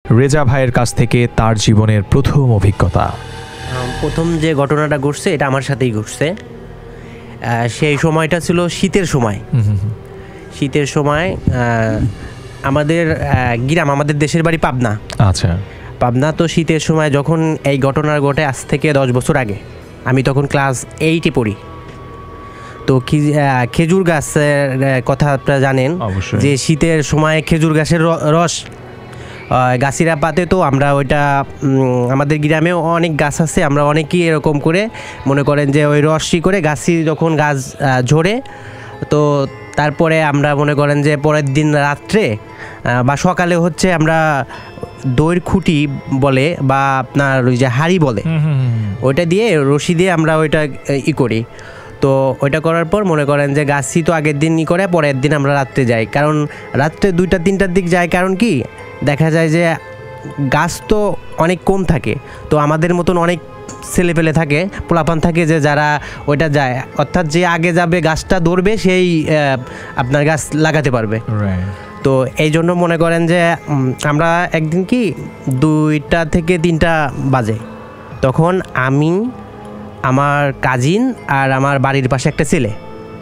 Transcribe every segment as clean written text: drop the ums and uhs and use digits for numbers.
রেজা ভাইয়ের কাছ থেকে তার জীবনের প্রথম অভিজ্ঞতা। প্রথম যে ঘটনাটা ঘটছে এটা আমার সাথেই ঘটছে। সেই সময়টা ছিল শীতের সময়। শীতের সময় আমাদের গ্রাম, আমাদের দেশের বাড়ি পাবনা। আচ্ছা, পাবনা। তো শীতের সময় যখন এই ঘটনা ঘটে আজ থেকে 10 বছর আগে, আমি তখন ক্লাস 8-এ পড়ি। তো খেজুর গাছের কথা আপনারা জানেন যে শীতের সময় খেজুর গাছের রস গাছিরা পাতে। তো আমরা ওইটা আমাদের গ্রামেও অনেক গাছ আছে, আমরা অনেকেই এরকম করে মনে করেন যে ওই রসি করে গাছি যখন গাছ ঝরে, তো তারপরে আমরা মনে করেন যে পরের দিন রাত্রে বা সকালে হচ্ছে আমরা দইয়ের খুঁটি বলে বা আপনার ওই যে হাড়ি বলে, ওইটা দিয়ে রশি দিয়ে আমরা ওইটা করি। তো ওইটা করার পর মনে করেন যে গাছি তো আগের দিন করে, পরের দিন আমরা রাত্রে যাই। কারণ রাত্রে 2-3টার দিক যায়, কারণ কি দেখা যায় যে গাছ তো অনেক কম থাকে। তো আমাদের মতন অনেক ছেলেপেলে থাকে, পোলাপান থাকে যে যারা ওইটা যায়, অর্থাৎ যে আগে যাবে গাছটা ধরবে সেই আপনার গাছ লাগাতে পারবে। তো এই জন্য মনে করেন যে আমরা একদিন কি 2টা থেকে 3টা বাজে, তখন আমি, আমার কাজিন আর আমার বাড়ির পাশে একটা ছেলে,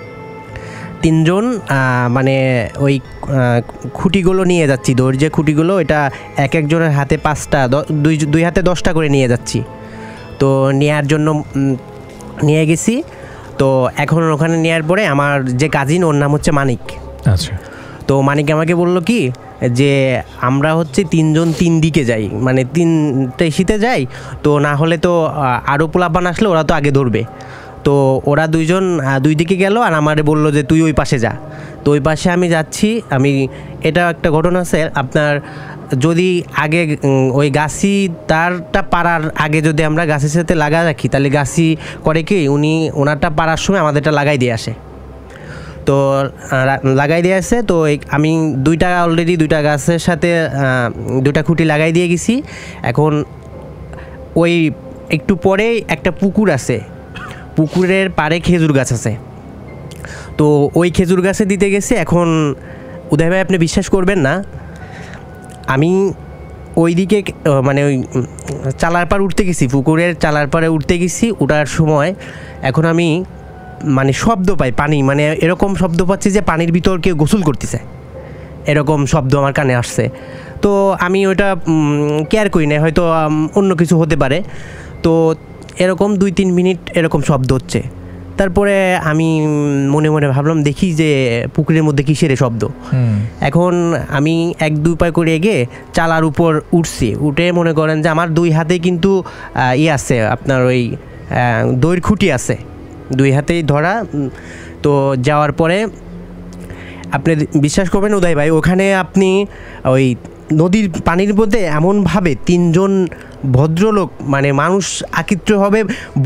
3জন মানে ওই খুঁটিগুলো নিয়ে যাচ্ছি, দড়ির যে খুঁটিগুলো, এটা এক একজনের হাতে 5টা, দুই হাতে 10টা করে নিয়ে যাচ্ছি। তো নেওয়ার জন্য নিয়ে গেছি। তো এখন ওখানে নেওয়ার পরে আমার যে কাজিন, ওর নাম হচ্ছে মানিক। আচ্ছা। তো মানিক আমাকে বললো কি যে আমরা হচ্ছে 3জন 3 দিকে যাই, মানে 3টে শীতে যাই, তো না হলে তো আরও পোলাপান আসলে ওরা তো আগে ধরবে। তো ওরা 2জন 2 দিকে গেল আর আমারে বললো যে তুই ওই পাশে যা। তো ওই পাশে আমি যাচ্ছি। এটা একটা ঘটনা আছে আপনার, যদি আগে ওই গাছি তারটা পাড়ার আগে যদি আমরা গাছের সাথে লাগা রাখি, তাহলে গাছি করে কি ওনারটা পাড়ার সময় আমাদেরটা লাগাই দিয়ে আসে। তো লাগাই দিয়ে আসে। তো আমি অলরেডি 2টা গাছের সাথে 2টা খুঁটি লাগাই দিয়ে গেছি। এখন ওই একটু পরেই একটা পুকুর আছে, পুকুরের পাড়ে খেজুর গাছ আছে। তো ওই খেজুর গাছে দিতে গেছে। এখন উদয় ভাই, আপনি বিশ্বাস করবেন না, আমি ওই দিকে মানে ওই চালার পাড় উঠতে গেছি, পুকুরের চালার পাড়ে উঠতে গেছি। ওঠার সময় এখন আমি মানে শব্দ পাই, পানি, মানে এরকম শব্দ পাচ্ছি যে পানির ভিতর কেউ গোসল করতেছে, এরকম শব্দ আমার কানে আসছে। তো আমি ওইটা কেয়ার করি না, হয়তো অন্য কিছু হতে পারে। তো এরকম 2-3 মিনিট এরকম শব্দ হচ্ছে। তারপরে আমি মনে মনে ভাবলাম দেখি যে পুকুরের মধ্যে কিসের শব্দ। এখন আমি 1-2 পা করে এগিয়ে চালার উপর উঠছি। উঠে মনে করেন যে আমার 2 হাতে কিন্তু আছে আপনার ওই দইয়ের খুঁটি আছে, 2 হাতেই ধরা। তো যাওয়ার পরে আপনি বিশ্বাস করবেন উদয় ভাই, ওখানে আপনি ওই নদীর পানির মধ্যে এমনভাবে 3জন ভদ্রলোক, মানে মানুষ আকৃতিভাবে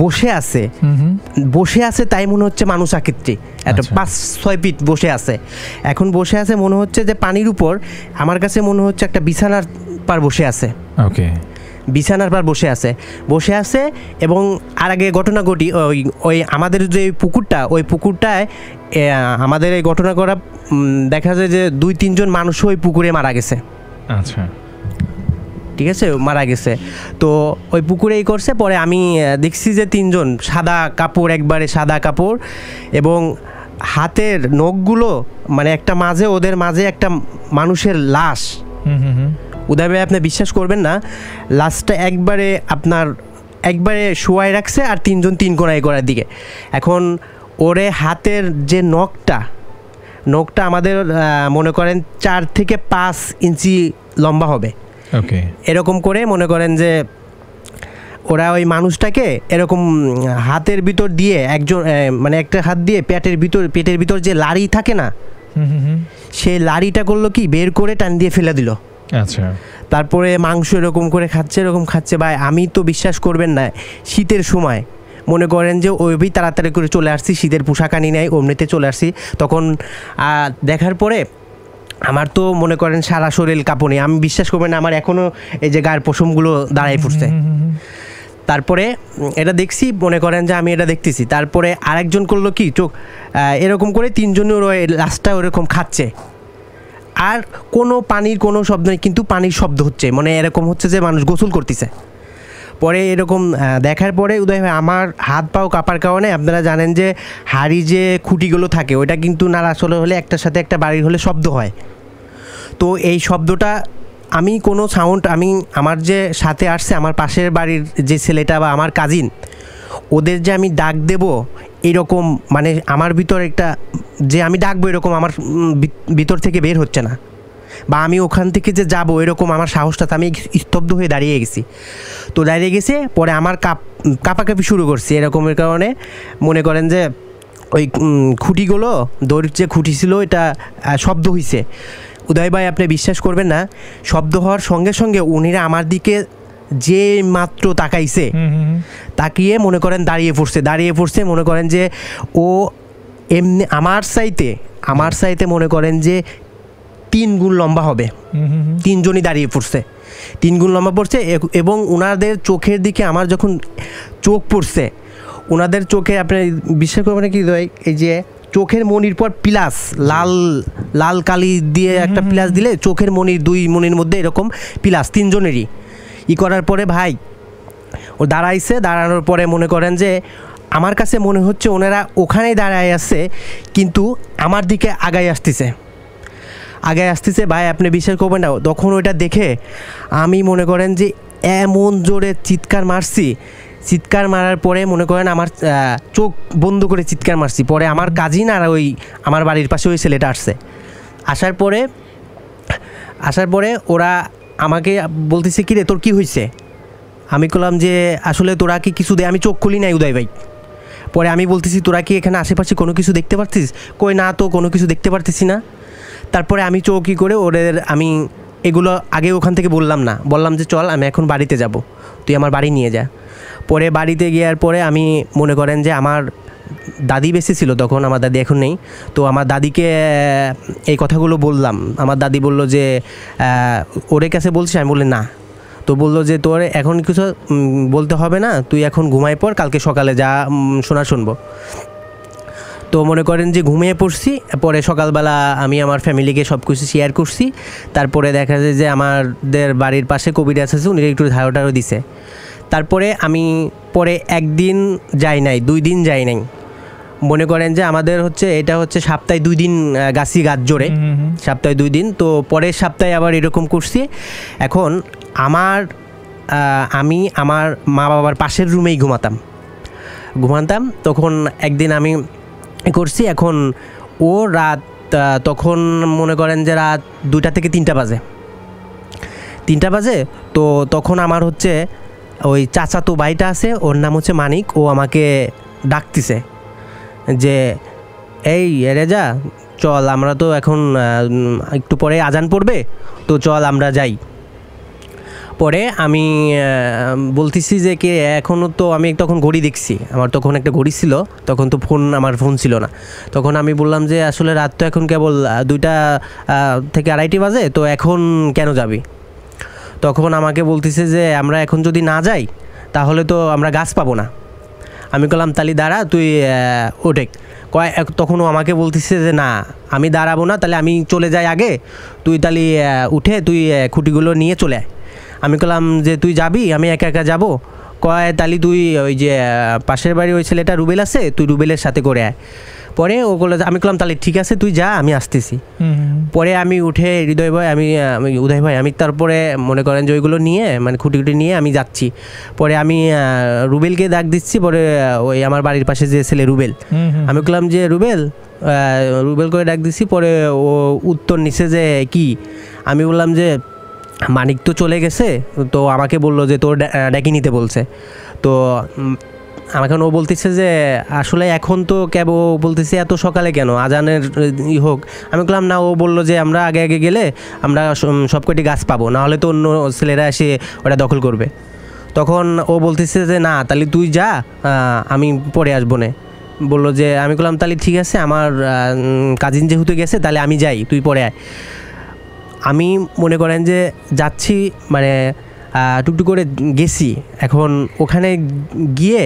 বসে আছে, তাই মনে হচ্ছে মানুষ আকৃতি, একটা 5-6 ফিট বসে আছে। এখন বসে আছে মনে হচ্ছে যে পানির উপর, আমার কাছে মনে হচ্ছে একটা বিছানার পার বসে আছে। ওকে, বিছানার পার বসে আছে। এবং আর আগে ঘটনা ঘটি, ওই আমাদের যে পুকুরটা, ওই পুকুরটায় আমাদের এই ঘটনা করা দেখা যায় যে 2-3জন মানুষ ওই পুকুরে মারা গেছে। আচ্ছা, ঠিক আছে, মারা গেছে। তো ওই পুকুরেই করছে। পরে আমি দেখছি যে 3জন সাদা কাপড়, একবারে সাদা কাপড়, এবং হাতের নখগুলো মানে একটা মাঝে, ওদের মাঝে একটা মানুষের লাশ। উদয় ভাই, আপনি বিশ্বাস করবেন না, লাশটা একবারে শোয়াই রাখছে আর 3জন 3 কোণায় করার দিকে। এখন ওরে হাতের যে নখটা আমাদের মনে করেন 4 থেকে 5 ইঞ্চি লম্বা হবে। ওকে, এরকম করে মনে করেন যে ওরা ওই মানুষটাকে এরকম হাতের ভিতর দিয়ে একজন মানে একটা হাত দিয়ে পেটের ভিতর যে লাড়ি থাকে না, সেই লাড়িটা করলো কি বের করে টান দিয়ে ফেলে দিল। আচ্ছা, তারপরে মাংস এরকম করে খাচ্ছে ভাই, আমি তো বিশ্বাস করবেন না, শীতের সময় মনে করেন যে ওই তাড়াতাড়ি করে চলে আসছি, শীতের পোশাক আনি নাই, অমনিতে চলে আসছি। তখন দেখার পরে আমার তো মনে করেন সারা শরীর কাঁপুনি, আমি বিশ্বাস করবেন না, আমার এখনও এই যে গায়ের পশমগুলো দাঁড়াই পড়ছে। তারপরে এটা দেখছি, মনে করেন যে আমি এটা দেখতেছি। তারপরে আরেকজন করলো কি, চোখ এরকম করে 3জনের লাশটা ওরকম খাচ্ছে। আর কোনো পানির কোনো শব্দ নেই, কিন্তু পানির শব্দ হচ্ছে, মানে এরকম হচ্ছে যে মানুষ গোসল করতেছে। পরে এরকম দেখার পরে উদয় ভাই আমার হাত পাও কাঁপার কারণে, আপনারা জানেন যে হাড়ি যে খুঁটিগুলো থাকে ওইটা কিন্তু নাড়াচড়া হলে একটার সাথে একটা বাড়ির হলে শব্দ হয়। তো এই শব্দটা আমি কোনো সাউন্ড, আমি আমার যে সাথে আসছে আমার পাশের বাড়ির যে ছেলেটা বা আমার কাজিন, ওদের যে আমি ডাক দেব এরকম, মানে আমার ভিতর একটা যে আমি ডাকবো এরকম আমার ভিতর থেকে বের হচ্ছে না, বা আমি ওখান থেকে যে যাবো এরকম আমার সাহসটা, আমি স্তব্ধ হয়ে দাঁড়িয়ে গেছি। তো দাঁড়িয়ে গেছে, পরে আমার কাঁপাকাঁপি শুরু করছে এরকমের কারণে। মনে করেন যে ওই খুঁটিগুলো, দড়ির যে খুঁটি ছিল এটা শব্দ হয়েছে। উদয় ভাই আপনি বিশ্বাস করবেন না, শব্দ হওয়ার সঙ্গে সঙ্গে উনিরা আমার দিকে যে মাত্র তাকাইছে, তাকিয়ে মনে করেন দাঁড়িয়ে পড়ছে। মনে করেন যে ও এমনি আমার সাইতে মনে করেন যে 3 গুণ লম্বা হবে, 3 জনই দাঁড়িয়ে পড়ছে, 3 গুণ লম্বা পড়ছে। এবং ওনাদের চোখের দিকে আমার যখন চোখ পড়ছে, ওনাদের চোখে আপনি বিশ্বাস করবেন কি, এই যে চোখের মনির পর প্লাস লাল কালি দিয়ে একটা প্লাস দিলে চোখের মনির 2 মনির মধ্যে এরকম প্লাস 3 জনেরই করার পরে ভাই ও দাঁড়ানোর পরে মনে করেন যে আমার কাছে মনে হচ্ছে ওনারা ওখানেই দাঁড়ায় আছে, কিন্তু আমার দিকে আগায় আসতেছে ভাই। আপনি বিশ্বাস করবেন না, তখন ওইটা দেখে আমি মনে করেন যে এমন জোরে চিৎকার মারার পরে মনে করেন আমার চোখ বন্ধ করে চিৎকার মারছি। পরে আমার কাজিন আর ওই আমার বাড়ির পাশে ওই ছেলেটা আসার পরে ওরা আমাকে বলতেছে, কিরে তোর কি হয়েছে? আমি বললাম যে আসলে তোরা কি কিছু আমি চোখ খুলি নাই উদয় ভাই। পরে আমি বলতেছি, তোরা কি এখানে আশেপাশে কোনো কিছু দেখতে পারছিস? কই না তো, কোনো কিছু দেখতে পারতেছি না। তারপরে আমি চৌকি করে আমি এগুলো আগে ওখান থেকে বললাম যে চল আমি এখন বাড়িতে যাব, তুই আমার বাড়ি নিয়ে যা। পরে বাড়িতে গিয়ার পরে আমি মনে করেন যে আমার দাদি বেঁচে ছিল তখন, আমার দাদি এখন নেই। তো আমার দাদিকে এই কথাগুলো বললাম। আমার দাদি বলল যে ওর কাছে বলছিস? আমি বললাম না। তো বললো যে তোর এখন কিছু বলতে হবে না, তুই এখন ঘুমায় পড়, কালকে সকালে যা শুনবো। তো মনে করেন যে ঘুমিয়ে পড়ছি। পরে সকালবেলা আমি আমার ফ্যামিলিকে সব কিছু শেয়ার করছি। তারপরে দেখা যায় যে আমাদের বাড়ির পাশে কবির আছে, উনি একটু ধারো দিছে। তারপরে আমি পরে 1 দিন যাই নাই, 2 দিন যাই নাই। মনে করেন যে আমাদের এটা হচ্ছে সপ্তাহে 2 দিন গাছ জোরে, সপ্তাহে 2 দিন। তো পরের সপ্তাহে আবার এরকম করছি। এখন আমি আমার মা বাবার পাশের রুমেই ঘুমাতাম। তখন একদিন আমি করছি, এখন ও রাত তখন মনে করেন যে রাত 2টা থেকে 3টা বাজে। তো তখন আমার ওই চাচাতো ভাইটা আছে, ওর নাম মানিক, ও আমাকে ডাকতেছে যে এই রেজা চল, আমরা তো এখন একটু পরে আজান পড়বে, তো চল আমরা যাই। পরে আমি বলতেছি যে কে এখনও, তো আমি তখন ঘড়ি দেখছি, আমার তখন একটা ঘড়ি ছিল, তখন তো আমার ফোন ছিল না। তখন আমি বললাম যে আসলে রাত তো এখন কেবল 2টা থেকে 2:30 বাজে, তো এখন কেন যাবি? তখন আমাকে বলতেছে যে আমরা এখন যদি না যাই তাহলে তো আমরা গাছ পাবো না। আমি বললাম তাহলে দাঁড়া, তুই ওঠে। তখনও আমাকে বলতেছে যে না আমি দাঁড়াবো না, তাহলে আমি চলে যাই আগে, তুই তাহলে উঠে তুই খুঁটিগুলো নিয়ে চলে আয়। আমি বললাম যে তুই যাবি? আমি একা একা যাবো? তাহলে তুই ওই যে পাশের বাড়ি ওই ছেলেটা রুবেল আছে, তুই রুবেলের সাথে করে আয়। পরে ও বলে, আমি বললাম তাহলে ঠিক আছে তুই যা, আমি আসতেছি। পরে আমি উঠে উদয় ভাই আমি তারপরে মনে করেন যে ওইগুলো নিয়ে, মানে খুঁটি নিয়ে আমি যাচ্ছি। পরে আমি রুবেলকে ডাক দিচ্ছি। পরে ওই আমার বাড়ির পাশে যে ছেলে রুবেল, আমি বললাম যে রুবেল করে ডাক দিচ্ছি। পরে ও উত্তর নিছে যে কি? আমি বললাম যে মানিক তো চলে গেছে, তো আমাকে বললো যে তোর ডেকে নিতে বলছে। তো আমাকে ও বলতেছে যে আসলে এখন তো বলতেছে এত সকালে কেন, আজানের হোক। আমি বললাম না, ও বললো যে আমরা আগে গেলে আমরা সব কটি গাছ পাবো, না হলে তো অন্য ছেলেরা এসে ওটা দখল করবে। তখন ও বলতেছে যে না তাহলে তুই যা, আমি পরে আসবো না। বললো যে, আমি বললাম তাহলে ঠিক আছে, আমার কাজিন যেহেতু গেছে তাহলে আমি যাই, তুই পরে আয়। আমি মনে করেন যে যাচ্ছি, মানে টুকটুক করে গেছি। এখন ওখানে গিয়ে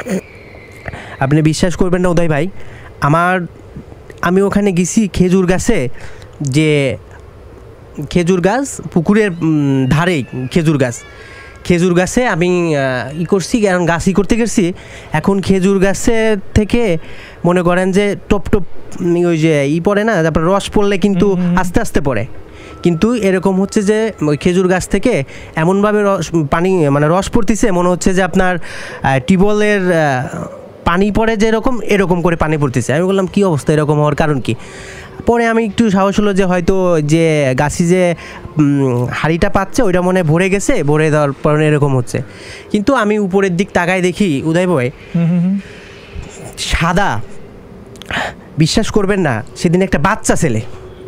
আপনি বিশ্বাস করবেন না উদয় ভাই, আমি ওখানে গেছি খেজুর গাছে, যে খেজুর গাছ, পুকুরের ধারেই খেজুর গাছে আমি করছি, কারণ গাছই করতে গেছি। এখন খেজুর গাছের থেকে মনে করেন যে টপ ওই যে পড়ে না, তারপর রস পড়লে কিন্তু আস্তে আস্তে পড়ে, কিন্তু এরকম হচ্ছে যে ওই খেজুর গাছ থেকে এমনভাবে পানি মানে রস পড়তেছে, মনে হচ্ছে যে আপনার টিউবওয়েলের পানি পড়ে এরকম করে পানি পড়তেছে। আমি বললাম কী অবস্থা, এরকম হওয়ার কারণ কি? পরে আমি একটু সাহস হলো যে হয়তো যে গাছি যে হাঁড়িটা পাচ্ছে ওইটা মনে ভরে গেছে, ভরে দেওয়ার পর এরকম হচ্ছে। কিন্তু আমি উপরের দিক তাকায় দেখি উদয় ভাই, সাদা, বিশ্বাস করবেন না, সেদিন একটা বাচ্চা ছেলে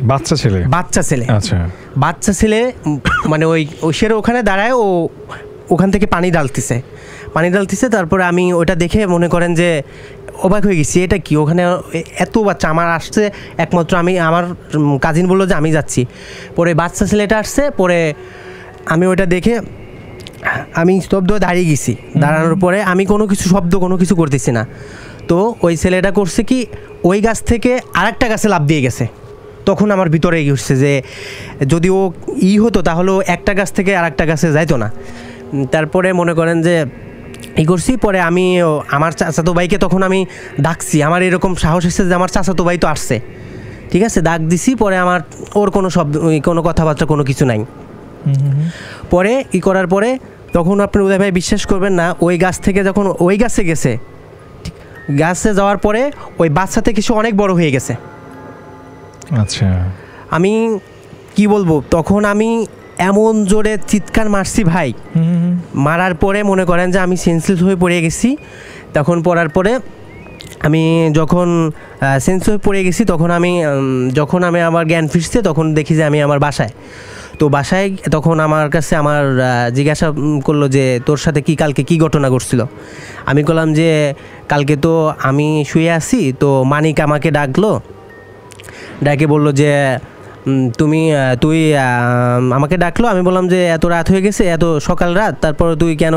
আচ্ছা মানে ওই সেরে ওখানে দাঁড়ায়, ওখান থেকে পানি ডালতেছে। তারপরে আমি ওটা দেখে মনে করেন যে অবাক হয়ে গেছি, এটা কি? ওখানে এত বাচ্চা আমার আসছে, একমাত্র আমার কাজিন বললো যে আমি যাচ্ছি। পরে বাচ্চা ছেলেটা আসছে, পরে আমি ওটা দেখে আমি স্তব্ধ দাঁড়িয়ে গেছি। দাঁড়ানোর পরে আমি কোনো কিছু করতেছি না। তো ওই ছেলেটা করছে কি, ওই গাছ থেকে আরেকটা গাছে লাফ দিয়ে গেছে। তখন আমার ভিতরে উঠছে যে যদি ও হতো তাহলে একটা গাছ থেকে আরেকটা গাছে যাইতো না। তারপরে মনে করেন যে করছি। পরে আমি আমার চাচাতো ভাইকে তখন আমি ডাকছি, আমার এরকম সাহস এসেছে যে আমার চাচাতো ভাই তো আসছে, ঠিক আছে, ডাক দিছি। পরে আমার ওর কোনো শব্দ, কোনো কথাবার্তা, কোনো কিছু নাই। পরে করার পরে তখন আপনি উদয় ভাই বিশ্বাস করবেন না, ওই গাছ থেকে যখন ওই গাছে গেছে, গাছে যাওয়ার পরে ওই বাচ্চা থেকে সে অনেক বড় হয়ে গেছে। আচ্ছা, আমি কি বলবো, তখন আমি এমন জোরে চিৎকার মারছি ভাই, মারার পরে মনে করেন যে আমি সেন্সলেস হয়ে পড়ে গেছি। তখন পড়ার পরে আমি যখন সেন্স হয়ে পড়ে গেছি, তখন আমি আমার জ্ঞান ফিরছে, তখন দেখি যে আমি আমার বাসায়। তো বাসায় তখন আমার কাছে জিজ্ঞাসা করলো যে তোর সাথে কালকে কি ঘটনা ঘটছিল। আমি বললাম যে কালকে তো আমি শুয়ে আছি, তো মানিক আমাকে ডাকে বললো যে তুই আমাকে ডাকলো। আমি বললাম যে এত রাত হয়ে গেছে, এত সকাল রাত, তারপর তুই কেন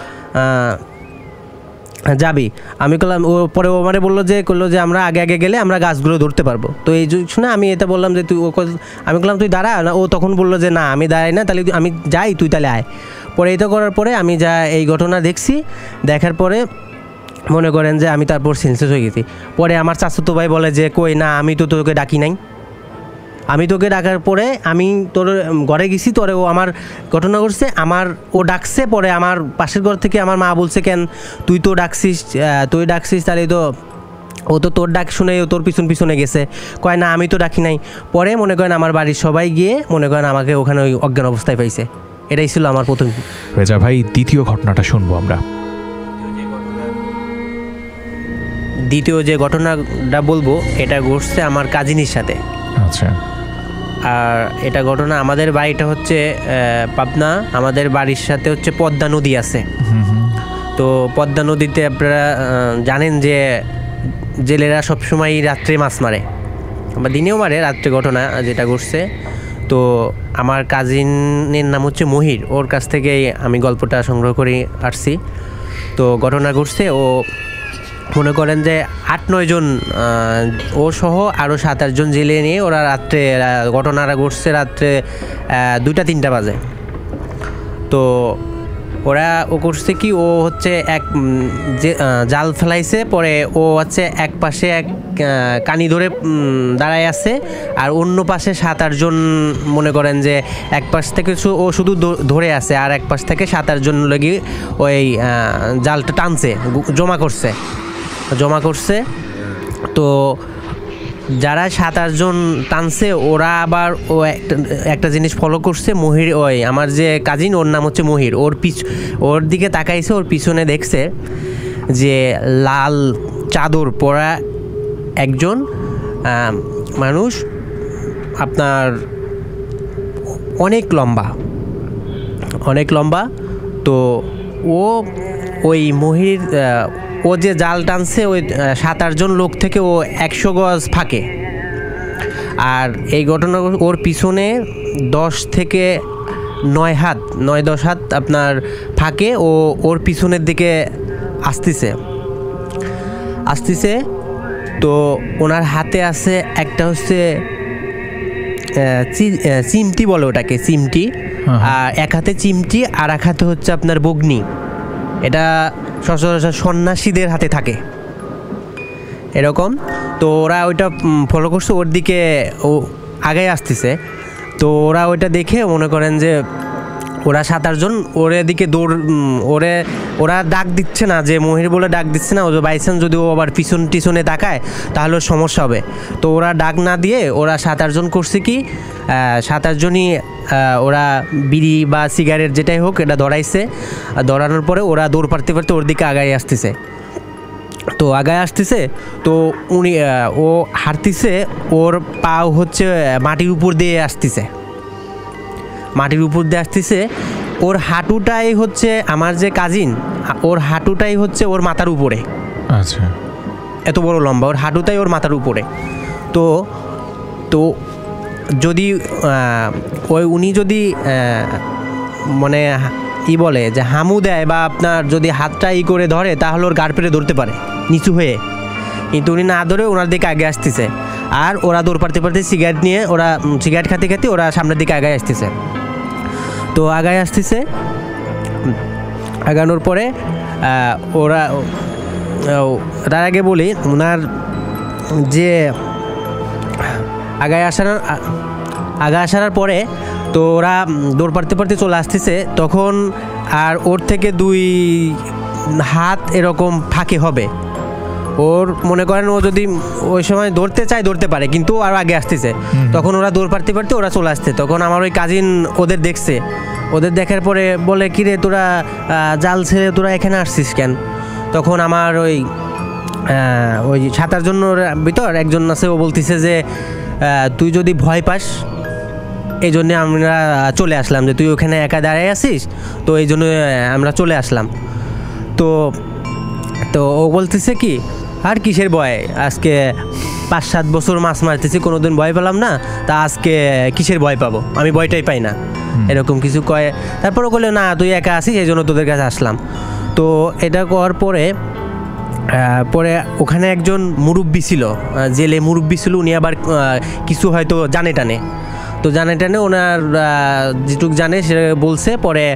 যাবি? আমি বললাম, পরে ও মানে বললো যে আমরা আগে গেলে আমরা গাছগুলো ধরতে পারবো। তো এই শুনে আমি এটা বললাম যে আমি বললাম তুই দাঁড়া না। ও তখন বললো যে না আমি দাঁড়াই না, তাহলে আমি যাই, তুই তাহলে আয়। পরে এটা করার পরে আমি এই ঘটনা দেখছি, দেখার পরে মনে করেন যে আমি তারপর সেন্সলেস হয়ে গেছি। পরে আমার চাচাতো ভাই বলে যে কই না, আমি তো তোকে ডাকি নাই। আমি তোকে ডাকার পরে আমি তোর ঘরে গেছি, তোরে ও আমার ঘটনা করছে, ও ডাকছে। পরে আমার পাশের ঘর থেকে আমার মা বলছে কেন তুই ডাকছিস, তাহলে তো ও তো তোর ডাক শুনে তোর পিছনে গেছে। কয় না আমি তো ডাকি নাই। পরে মনে করেন আমার বাড়ির সবাই গিয়ে মনে করেন আমাকে ওখানে ওই অজ্ঞান অবস্থায় পাইছে। এটাই ছিল আমার প্রথম। রেজা ভাই, দ্বিতীয় ঘটনাটা শুনবো আমরা। দ্বিতীয় যে ঘটনাটা বলবো, এটা ঘটছে আমার কাজিনের সাথে। আচ্ছা। আর এটা ঘটনা, আমাদের বাড়িটা হচ্ছে পাবনা, আমাদের বাড়ির সাথে হচ্ছে পদ্মা নদী আছে। তো পদ্মা নদীতে আপনারা জানেন যে জেলেরা সবসময় রাত্রে মাছ মারে, বা দিনেও মারে, রাত্রে ঘটনা যেটা ঘটছে। তো আমার কাজিনের নাম হচ্ছে মহির, ওর কাছ থেকেই আমি গল্পটা সংগ্রহ করে আসছি। তো ঘটনা ঘটছে, ও মনে করেন যে 8-9 জন ও সহ আরও 7-8 জন জেলে নিয়ে ওরা রাত্রে, ঘটনাটা ঘটছে রাত্রে 2-3টা বাজে। তো ও করছে কি, ও হচ্ছে যে জাল ফেলাইছে। পরে ও হচ্ছে এক পাশে কানি ধরে দাঁড়ায় আছে, আর অন্য পাশে 7-8 জন মনে করেন যে এক পাশ থেকে ও শুধু ধরে আছে, আর এক পাশ থেকে 7-8 জন লাগি ওই জালটা টানছে, জমা করছে। তো যারা 7-8 জন টানছে, ওরা আবার একটা জিনিস ফলো করছে। মহির, আমার যে কাজিন, ওর নাম হচ্ছে মহির, ওর দিকে তাকাইছে, ওর পিছনে দেখছে যে লাল চাদর পরা একজন মানুষ, আপনার অনেক লম্বা। তো ওই মহির, ও যে জাল টানছে, ওই 7-8 জন লোক থেকে ও 100 গজ ফাঁকে। আর এই ঘটনা ওর পিছনে 10 থেকে 9-10 হাত আপনার ফাঁকে, ওর পিছনের দিকে আসতেছে। তো ওনার হাতে আছে একটা হচ্ছে চিমটি বলে ওটাকে, চিমটি। আর এক হাতে চিমটি আর এক হাতে হচ্ছে আপনার বগ্নি। এটা সচরাচর সন্ন্যাসীদের হাতে থাকে এরকম। তো ওরা ওইটা ফলো করছে, ওর দিকে ও আগায় আসতেছে। তো ওরা ওইটা দেখে মনে করেন যে ওরা 7-8 জন ওর দিকে ওরা ডাক দিচ্ছে না, যে মহির বলে ডাক দিচ্ছে না, ও বাইচান্স যদি ও আবার পিছনে তাকায় তাহলে ওর সমস্যা হবে। তো ওরা ডাক না দিয়ে ওরা 7-8 জন করছে কি, 7-8 জনই ওরা বিড়ি বা সিগারেট যেটাই হোক এটা ধরাইছে। ধরানোর পরে ওরা দৌড় পারতে ওর দিকে আগায় আসতেছে। তো আগায় আসতেছে, তো ও হাঁটতেছে, ওর পা হচ্ছে মাটির উপর দিয়ে আসতেছে, ওর হাঁটুটাই হচ্ছে আমার যে কাজিন, ওর হাঁটুটাই হচ্ছে ওর মাথার উপরে। আচ্ছা, এত বড় লম্বা, ওর হাঁটুটাই ওর মাথার উপরে। তো তো যদি উনি যদি মানে বলে যে হামু দেয় বা আপনার যদি হাতটা করে ধরে তাহলে ওর গাড় পেরে ধরতে পারে নিচু হয়ে, কিন্তু উনি না ধরে ওনার দিকে আগে আসতেছে। আর ওরা দৌড় পারতে সিগারেট নিয়ে ওরা সিগারেট খেতে ওরা সামনের দিকে আগায় আসতেছে। তো আগায় আসতেছে, আগানোর পরে ওরা তার আগে বলি ওনার যে আগায় আসার পরে তো ওরা দৌড় পারতে চলে আসতেছে। তখন আর ওর থেকে 2 হাত এরকম ফাঁকে হবে। ওর মনে করেন ও যদি ওই সময় ধরতে চায় ধরতে পারে, কিন্তু আরও আগে আসতেছে। তখন ওরা দৌড় পারতে ওরা চলে আসছে। তখন আমার ওই কাজিন ওদের দেখছে, ওদের দেখার পরে বলে কিরে তোরা জাল ছেড়ে তোরা এখানে আসছিস কেন? তখন আমার ওই 7-8 জনের ভিতর একজন আছে, ও বলতেছে যে তুই যদি ভয় পাস এই জন্যে আমরা চলে আসলাম, যে তুই ওখানে একা দাঁড়ায় আসিস, তো এই জন্য আমরা চলে আসলাম। তো ও বলতেছে কি আর কিসের ভয়, আজকে 5-7 বছর মাছ মারতেছি, কোনোদিন ভয় পেলাম না, তা আজকে কিসের ভয় পাবো, আমি ভয়টাই পাই না, এরকম কিছু কয়। তারপরে বললো না তুই একা আসিস এই জন্য তোদের কাছে আসলাম। তো এটা করার পরে ওখানে একজন মুরব্বি ছিল, জেলে মুরব্বি ছিল, উনি আবার কিছু হয়তো জানে টানে ওনার যেটুক জানে সে বলছে। পরে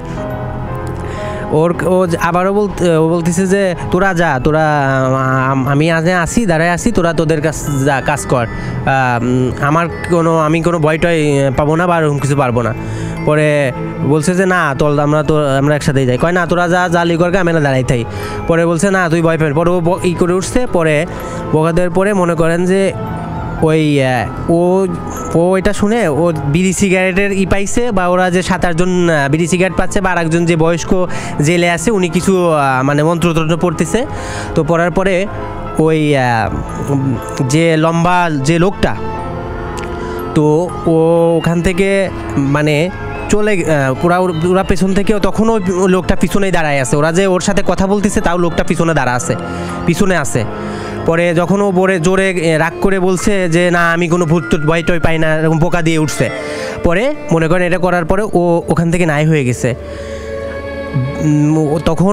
ও আবারও বলতেছে যে তোরা যা, আমি আসি দাঁড়ায় আসি, তোদের কাছে যা কাজ কর, আমি কোনো ভয়টয় পাবো না বা এরকম কিছু পারবো না। পরে বলছে যে না আমরা একসাথেই যাই। কয় না তোরা যা লিগরকে আমি না দাঁড়াই থাই। পরে বলছে না তুই ভয় পাবি। পরে ও করে উঠছে। পরে বকা দেওয়ার পরে মনে করেন যে ওই ও এটা শুনে ও বিড়ি সিগারেটের পাইছে, বা ওরা যে 7-8 জন বিড়ি সিগারেট পাচ্ছে, বা আরেকজন যে বয়স্ক জেলে আছে উনি কিছু মানে মন্ত্রতন্ত্র পড়তেছে। তো পড়ার পরে ওই যে লম্বা যে লোকটা, তো ও ওখান থেকে মানে চলে পুরা পেছন থেকেও তখনও লোকটা পিছনেই দাঁড়ায় আছে, ওরা যে ওর সাথে কথা বলতেছে তাও লোকটা পিছনে আছে। পরে যখন ও জোরে রাগ করে বলছে যে না আমি কোনো ভূত ভয় টয় পাই না, এরকম বোকা দিয়ে উঠছে। পরে মনে করেন এটা করার পরে ও ওখান থেকে নাই হয়ে গেছে। তখন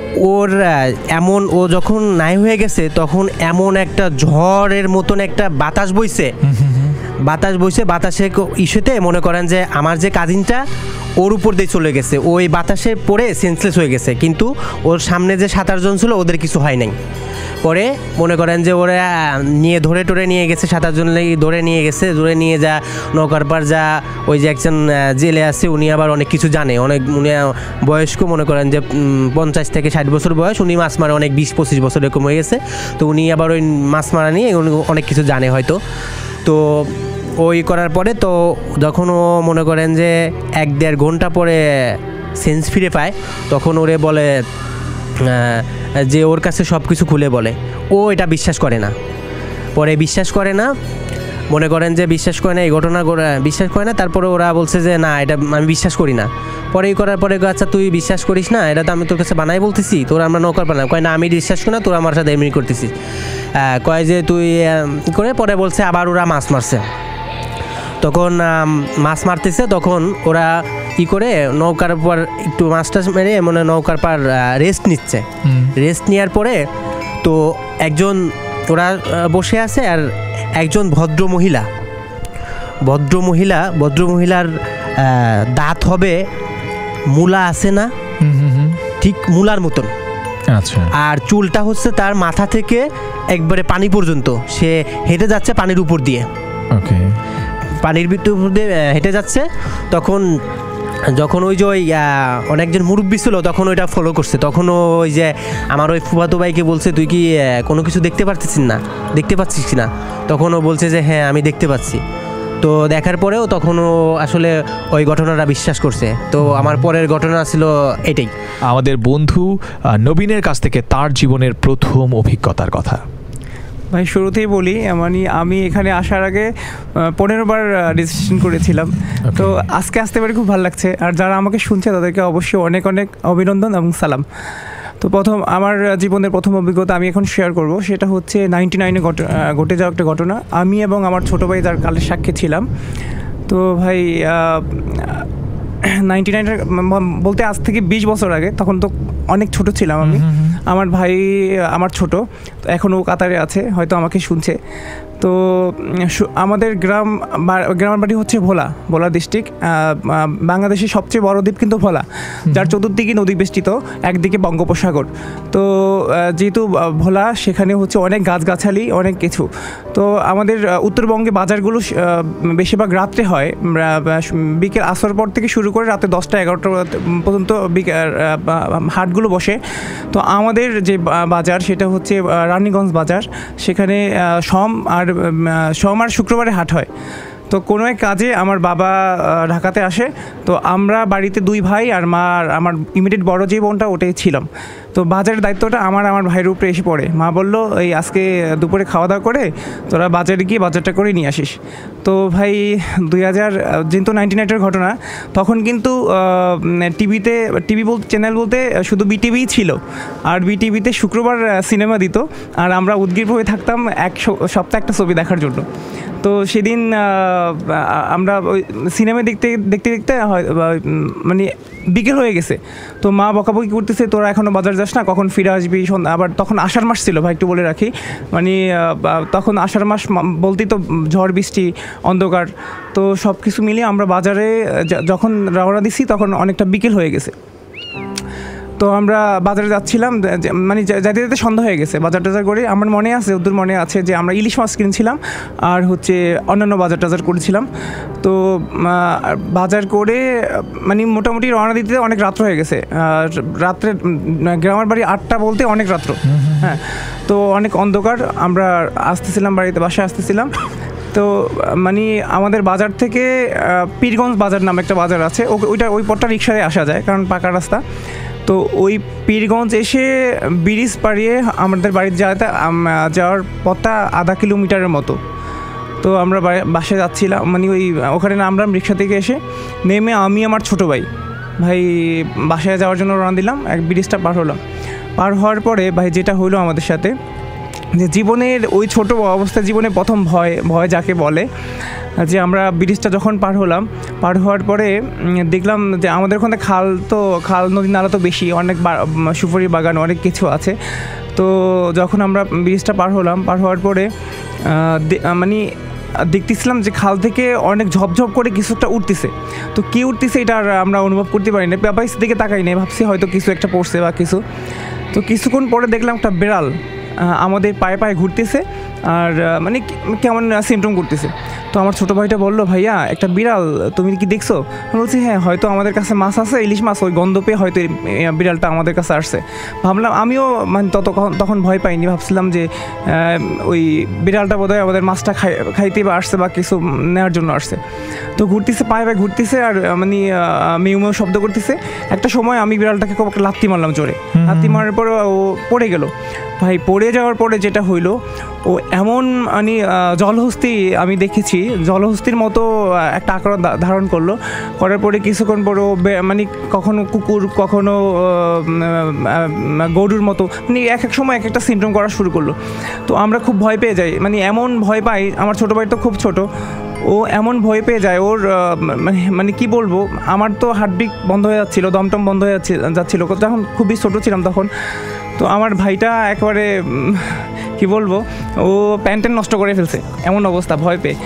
ও যখন নাই হয়ে গেছে তখন এমন একটা ঝড়ের মতন একটা বাতাস বইছে, বাতাসে ইস্যুতে মনে করেন যে আমার যে কাজিনটা ওর উপর দিয়ে চলে গেছে, ওই বাতাসে পড়ে সেন্সলেস হয়ে গেছে, কিন্তু ওর সামনে যে 7-8 জন ছিল ওদের কিছু হয় নাই। পরে মনে করেন যে ওরা ধরে নিয়ে গেছে, 7-8 জন ধরে নিয়ে যা নৌকার পার যা ওই যে একজন জেলে আছে উনি আবার অনেক কিছু জানে, উনি বয়স্ক, মনে করেন যে 50 থেকে 60 বছর বয়স, উনি মাছ মারা অনেক 20-25 বছর এরকম হয়ে গেছে। তো উনি আবার ওই মাছ মারা নিয়ে অনেক কিছু জানে হয়তো। তো ওই করার পরে তো যখন ও মনে করেন যে 1-1.5 ঘন্টা পরে সেন্স ফিরে পায়, তখন ওরে বলে যে ওর কাছে সব কিছু খুলে বলে। ও এটা বিশ্বাস করে না, পরে বিশ্বাস করে না, মনে করেন যে বিশ্বাস করে না, এই ঘটনা বিশ্বাস করে না। তারপরে ওরা বলছে যে না এটা আমি বিশ্বাস করি না। পরে করার পরে আচ্ছা তুই বিশ্বাস করিস না, এটা তো আমি তোর কাছে বানাই বলতেছি, তোর আমরা নৌকার বানাই। কয় না আমি বিশ্বাস করি না, তোরা আমার সাথে এমনি করতেছিস। কয় যে তুই করে। পরে বলছে আবার ওরা মাছ মারছে, তখন মাছ মারতেছে, তখন ওরা করে নৌকার পর একটু মাছটা মেরে মানে নৌকার পার রেস্ট নিচ্ছে। রেস্ট নেওয়ার পরে তো একজন ওরা বসে আছে, আর একজন ভদ্র মহিলা ভদ্রমহিলার দাঁত হবে মূলা আছে না, ঠিক মূলার মতন। আচ্ছা। আর চুলটা হচ্ছে তার মাথা থেকে একবারে পানি পর্যন্ত, সে হেঁটে যাচ্ছে পানির উপর দিয়ে। ওকে। পানির ভিতর দিয়ে হেঁটে যাচ্ছে, যখন ওই যে অনেকজন মুরব্বী ছিল তখন ওইটা ফলো করছে। তখন ওই যে আমার ওই ফুফাতো ভাইকে বলছে, তুই কি কোনো কিছু দেখতে পাচ্ছিস না? তখন ও বলছে যে হ্যাঁ আমি দেখতে পাচ্ছি। তো দেখার পরেও তখনও আসলে ওই ঘটনাটা বিশ্বাস করছে। তো আমার পরের ঘটনা ছিল এটাই। আমাদের বন্ধু নবীনের কাছ থেকে তার জীবনের প্রথম অভিজ্ঞতার কথা। ভাই শুরুতেই বলি, মানে আমি এখানে আসার আগে 15 বার রেজিস্ট্রেশন করেছিলাম। তো আজকে আসতে পারি, খুব ভালো লাগছে। আর যারা আমাকে শুনছে তাদেরকে অবশ্যই অনেক অনেক অভিনন্দন এবং সালাম। তো আমার জীবনের প্রথম অভিজ্ঞতা আমি এখন শেয়ার করব। সেটা হচ্ছে 99-এ ঘটে যাওয়া একটা ঘটনা। আমি এবং আমার ছোটো ভাই তার কালের সাক্ষী ছিলাম। তো ভাই 99-এর বলতে আজ থেকে 20 বছর আগে, তখন তো অনেক ছোট ছিলাম আমি। আমার ভাই আমার ছোট, এখনও কাতারে আছে, হয়তো আমাকে শুনছে। তো আমাদের গ্রামের বাড়ি হচ্ছে ভোলা ডিস্ট্রিক্ট। বাংলাদেশের সবচেয়ে বড় দ্বীপ কিন্তু ভোলা, যার চতুর্দিকে নদী বেষ্টিত, একদিকে বঙ্গোপসাগর। তো যেহেতু ভোলা, সেখানে হচ্ছে অনেক গাছগাছালি, অনেক কিছু। তো আমাদের উত্তরবঙ্গে বাজারগুলো বেশিরভাগ রাত্রে হয়, বিকেল আসর পর থেকে শুরু করে রাতে 10টা-11টা পর্যন্ত হাটগুলো বসে। তো আমাদের যে বাজার সেটা হচ্ছে রানীগঞ্জ বাজার। সেখানে সোম আর শুক্রবারে হাট হয়। তো কোনো এক কাজে আমার বাবা ঢাকাতে আসে। তো আমরা বাড়িতে 2 ভাই আর মা আর আমার ইমিডিয়েট বড় যে বোনটা, ওটাই ছিলাম। তো বাজারের দায়িত্বটা আমার ভাইয়ের উপরে এসে পড়ে। মা বললো, এই আজকে দুপুরে খাওয়া দাওয়া করে তোরা বাজারে গিয়ে বাজারটা করে নিয়ে আসিস। তো ভাই 2000 যেহেতু 99-এর ঘটনা, তখন কিন্তু টিভি চ্যানেল বলতে শুধু বিটিভিই ছিল। আর বিটিভিতে শুক্রবার সিনেমা দিত, আর আমরা উদগ্রীব হয়ে থাকতাম সপ্তাহে একটা ছবি দেখার জন্য। তো সেদিন আমরা ওই সিনেমা দেখতে মানে বিকেল হয়ে গেছে। তো মা বকাবকি করতেছে, তোরা এখনও বাজার যাস না, কখন ফিরে আসবি? আবার তখন আষাঢ় মাস ছিল ভাই, একটু বলে রাখি। মানে তখন আষাঢ় মাস বলতেই তো ঝড় বৃষ্টি, অন্ধকার। তো সব কিছু মিলিয়ে আমরা বাজারে যখন রওনা দিছি তখন অনেকটা বিকেল হয়ে গেছে। তো আমরা বাজারে যাচ্ছিলাম, মানে যাতে যাতে সন্ধ্যা হয়ে গেছে। বাজার টাজার করে আমার মনে আছে যে আমরা ইলিশ মাছ কিনেছিলাম আর হচ্ছে অন্যান্য বাজার টাজার করেছিলাম। তো বাজার করে মানে মোটামুটি রওনা দিতে অনেক রাত্র হয়ে গেছে। রাত্রে গ্রামের বাড়ি 8টা বলতে অনেক রাত্র। হ্যাঁ, তো অনেক অন্ধকার। আমরা বাসায় আসতেছিলাম। তো মানে আমাদের বাজার থেকে পীরগঞ্জ বাজার নামে একটা বাজার আছে, ওই পথটা রিক্সায় আসা যায়, কারণ পাকা রাস্তা। তো ওই পীরগঞ্জ এসে ব্রিজ পাড়িয়ে আমাদের বাড়িতে যাওয়ার পথটা 1/2 কিলোমিটারের মতো। তো আমরা বাসায় যাচ্ছিলাম, মানে ওখানে নামলাম রিক্সা থেকে, এসে নেমে আমি আমার ছোটো ভাই বাসায় যাওয়ার জন্য রওনা দিলাম। ব্রিজটা পার হওয়ার পরে ভাই যেটা হলো আমাদের সাথে, যে জীবনের ওই ছোটো অবস্থায় জীবনে প্রথম ভয় যাকে বলে, যে আমরা ব্রিজটা যখন পার হওয়ার পরে দেখলাম যে আমাদের ওখানে খাল নদী নালা তো বেশি, অনেক সুপারি বাগান, অনেক কিছু আছে। তো যখন আমরা ব্রিজটা পার হওয়ার পরে মানে দেখতেছিলাম যে খাল থেকে অনেক ঝপঝপ করে কিছু একটা উঠতেছে। তো কি উঠতেছে এটা আর আমরা অনুভব করতে পারি না, ব্যাপার দিকে তাকাই নাই, ভাবছি হয়তো কিছু একটা পড়ছে বা কিছু। তো কিছুক্ষণ পরে দেখলাম একটা বিড়াল আমাদের পায়ে ঘুরতেছে, আর মানে কেমন সিমটম করতেছে। তো আমার ছোটো ভাইটা বললো, ভাইয়া একটা বিড়াল, তুমি কি দেখছো? আমি বলছি হ্যাঁ, হয়তো আমাদের কাছে মাছ আছে, ইলিশ মাছ, ওই গন্ধ পেয়ে হয়তো বিড়ালটা আমাদের কাছে আসছে। ভাবলাম, আমিও মানে তখন ভয় পাইনি, ভাবছিলাম যে ওই বিড়ালটা বোধহয় আমাদের মাছটা খাইতে বা আসছে বা কিছু নেওয়ার জন্য আসছে। তো ঘুরতেছে, পায়ে ঘুরতেছে, আর মানে মেউ শব্দ করতেছে। একটা সময় আমি বিড়ালটাকে খুব একটা লাথি মারলাম জোরে। লাথি মারার পর ও পড়ে গেল। ভাই পড়ে যাওয়ার পরে যেটা হইলো, ও এমন মানে জলহস্তি আমি দেখেছি, জলহস্তির মতো একটা আকার ধারণ করার পরে কিছুক্ষণ পরে মানে কখনো কুকুর, কখনো গরুর মতো, মানে এক সময় এক একটা সিমটম করা শুরু করলো। তো আমরা খুব ভয় পেয়ে যাই, মানে এমন ভয় পাই, আমার ছোটো ভাই তো খুব ছোট, ও এমন ভয় পেয়ে যায়, ওর মানে কি বলবো, আমার তো হার্টবিট বন্ধ হয়ে যাচ্ছিলো, দমটম বন্ধ হয়ে যাচ্ছিলো, যখন খুবই ছোটো ছিলাম তখন। তো আমার ভাইটা একবারে কি বলবো, ও প্যান্ট নষ্ট করে ফেলছে, এমন অবস্থা ভয় পেয়ে।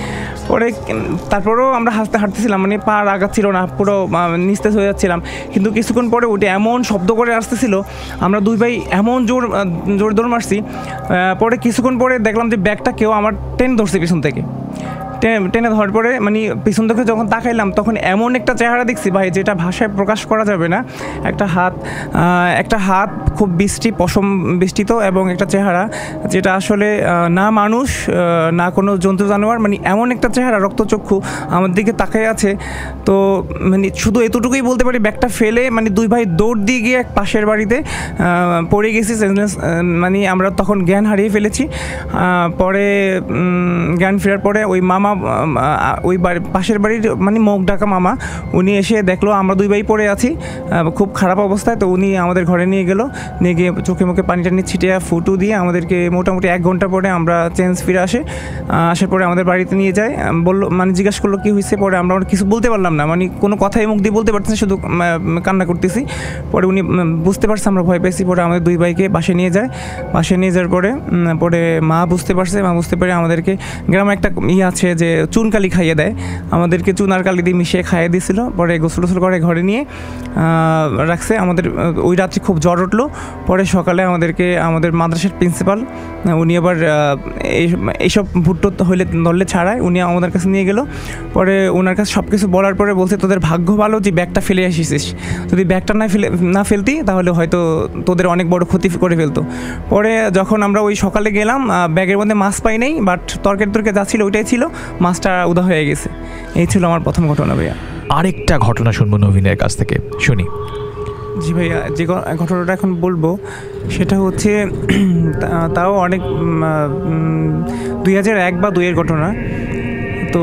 পরে তারপরেও আমরা হাঁটতেছিলাম, মানে পা আগাচ্ছিল না, পুরো নিস্তেজ হয়ে যাচ্ছিলাম। কিন্তু কিছুক্ষণ পরে ওটা এমন শব্দ করে আসতেছিল, আমরা দুই ভাই এমন জোর দৌড় মারছি। পরে কিছুক্ষণ পরে দেখলাম যে ব্যাগটা কেউ আমার টেনে ধরছে পিছন থেকে, টেনে ধরার পরে মানে পিছন থেকে যখন তাকাইলাম তখন এমন একটা চেহারা দেখছি ভাই, যেটা ভাষায় প্রকাশ করা যাবে না। একটা হাত খুব পশম বৃষ্টিত, এবং একটা চেহারা যেটা আসলে না মানুষ না কোনো জন্তু জানোয়ার, মানে এমন একটা চেহারা, রক্তচক্ষু আমার দিকে তাকাই আছে। তো মানে শুধু এতটুকুই বলতে পারি, ব্যাগটা ফেলে মানে দুই ভাই দৌড় দিয়ে গিয়ে এক পাশের বাড়িতে পড়ে গেছি। মানে আমরা তখন জ্ঞান হারিয়ে ফেলেছি। পরে জ্ঞান ফেরার পরে ওই মামা, ওই পাশের বাড়ির মানে মুখ ঢাকা মামা, উনি এসে দেখলো আমরা দুই ভাই পড়ে আছি খুব খারাপ অবস্থায়। তো উনি আমাদের ঘরে নিয়ে গিয়ে চোখে মুখে পানি টানি ছিটিয়ে ফুটু দিয়ে আমাদেরকে মোটামুটি 1 ঘন্টা পরে আমরা চেঞ্জ ফিরে আসার পরে আমাদের বাড়িতে নিয়ে যায়। বললো, মানে জিজ্ঞাসা করলো কী হয়েছে। পরে আমরা কিছু বলতে পারলাম না, মানে কোনো কথাই মুখ দিয়ে বলতে পারতেছি, শুধু কান্না করতেছি। পরে উনি বুঝতে পারছে আমরা ভয় পেয়েছি। পরে আমাদের দুই ভাইকে বাসে নিয়ে যাওয়ার পরে মা বুঝতে পেরে আমাদেরকে গ্রামে একটা আছে যে চুন কালি খাইয়ে দেয়, আমাদেরকে চুন আর কালি দিয়ে মিশিয়ে খাইয়ে দিয়েছিল। পরে গোসল করে ঘরে নিয়ে রাখছে। আমাদের ওই রাত্রে খুব জ্বর উঠলো। পরে সকালে আমাদের মাদ্রাসার প্রিন্সিপাল, উনি আবার এইসব ভুট্টো ধরলে ছাড়ায়, উনি আমাদের কাছে নিয়ে গেল। পরে ওনার কাছে সব কিছু বলার পরে বলছে, তোদের ভাগ্য ভালো যে ব্যাগটা ফেলে আসিস, যদি ব্যাগটা না ফেলতি তাহলে হয়তো তোদের অনেক বড় ক্ষতি করে ফেলতো। পরে যখন আমরা ওই সকালে গেলাম, ব্যাগের মধ্যে মাছ পাই নাই, বাট তরকারি যা ছিল ওইটাই ছিল, মাছটা উদা হয়ে গেছে। এই ছিল আমার প্রথম ঘটনা ভাইয়া। আরেকটা ঘটনা শুনবো নবীনের কাছ থেকে, শুনি। জি ভাইয়া, যে ঘটনাটা এখন বলবো সেটা হচ্ছে তাও অনেক 2001 বা 2002 ঘটনা। তো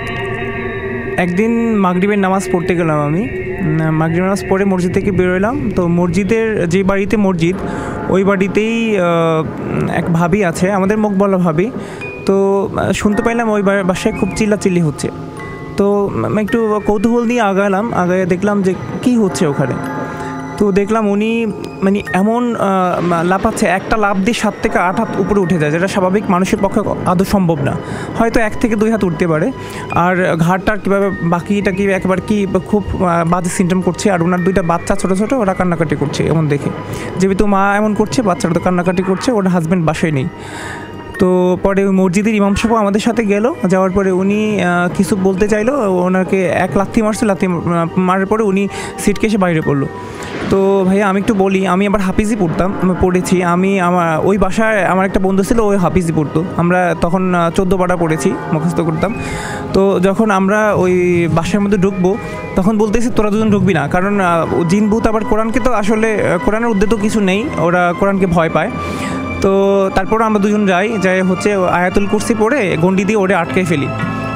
একদিন মাগরিবের নামাজ পড়তে গেলাম আমি। মাগরিবের নামাজ পড়ে মসজিদ থেকে বেরোলাম। তো মসজিদের যে বাড়িতে মসজিদ, ওই বাড়িতেই এক ভাবি আছে, আমাদের মুখ বলা ভাবি। তো শুনতে পাইলাম ওই বাসায় খুব চিল্লাচিল্লি হচ্ছে। তো একটু কৌতূহল নিয়ে আগায় দেখলাম যে কী হচ্ছে ওখানে। তো দেখলাম উনি মানে এমন লাফাচ্ছে, একটা লাফ দিয়ে 7 থেকে 8 হাত উপরে উঠে যায়, যেটা স্বাভাবিক মানুষের পক্ষে আদৌ সম্ভব না। হয়তো 1 থেকে 2 হাত উঠতে পারে। আর ঘাড়টার কীভাবে বাকিটা কি একেবারে কি খুব বাজে সিমটম করছে। আর ওনার 2টা বাচ্চা ছোটো ওরা কান্নাকাটি করছে এমন দেখে, যেহেতু মা এমন করছে, বাচ্চারা তো কান্নাকাটি করছে, ওর হাজব্যান্ড বাসায় নেই। তো পরে ওই মসজিদের ইমাম সাহেব আমাদের সাথে যাওয়ার পরে উনি কিছু বলতে চাইলো, ওনাকে এক লাথি মারার পরে উনি সিটকে এসে বাইরে পড়লো। তো ভাইয়া আমি একটু বলি, আমি আবার হাফিজি পড়েছি। আমার ওই বাসায় আমার একটা বন্ধু ছিল, ওই হাফিজি পড়তো। আমরা তখন 14 পারা পড়েছি, মুখস্থ করতাম। তো যখন আমরা ওই বাসার মধ্যে ঢুকবো, তখন বলতেছি তোরা দুজন ঢুকবি না, কারণ জিন ভূত আবার কোরআনকে তো আসলে কোরআনের উদ্দেশ্য কিছু নেই, ওরা কোরআনকে ভয় পায়। তো তারপর আমরা দুজন যাই হচ্ছে আয়াতুল কুরসি পড়ে গন্ডি দিয়ে ওরে আটকে ফেলি।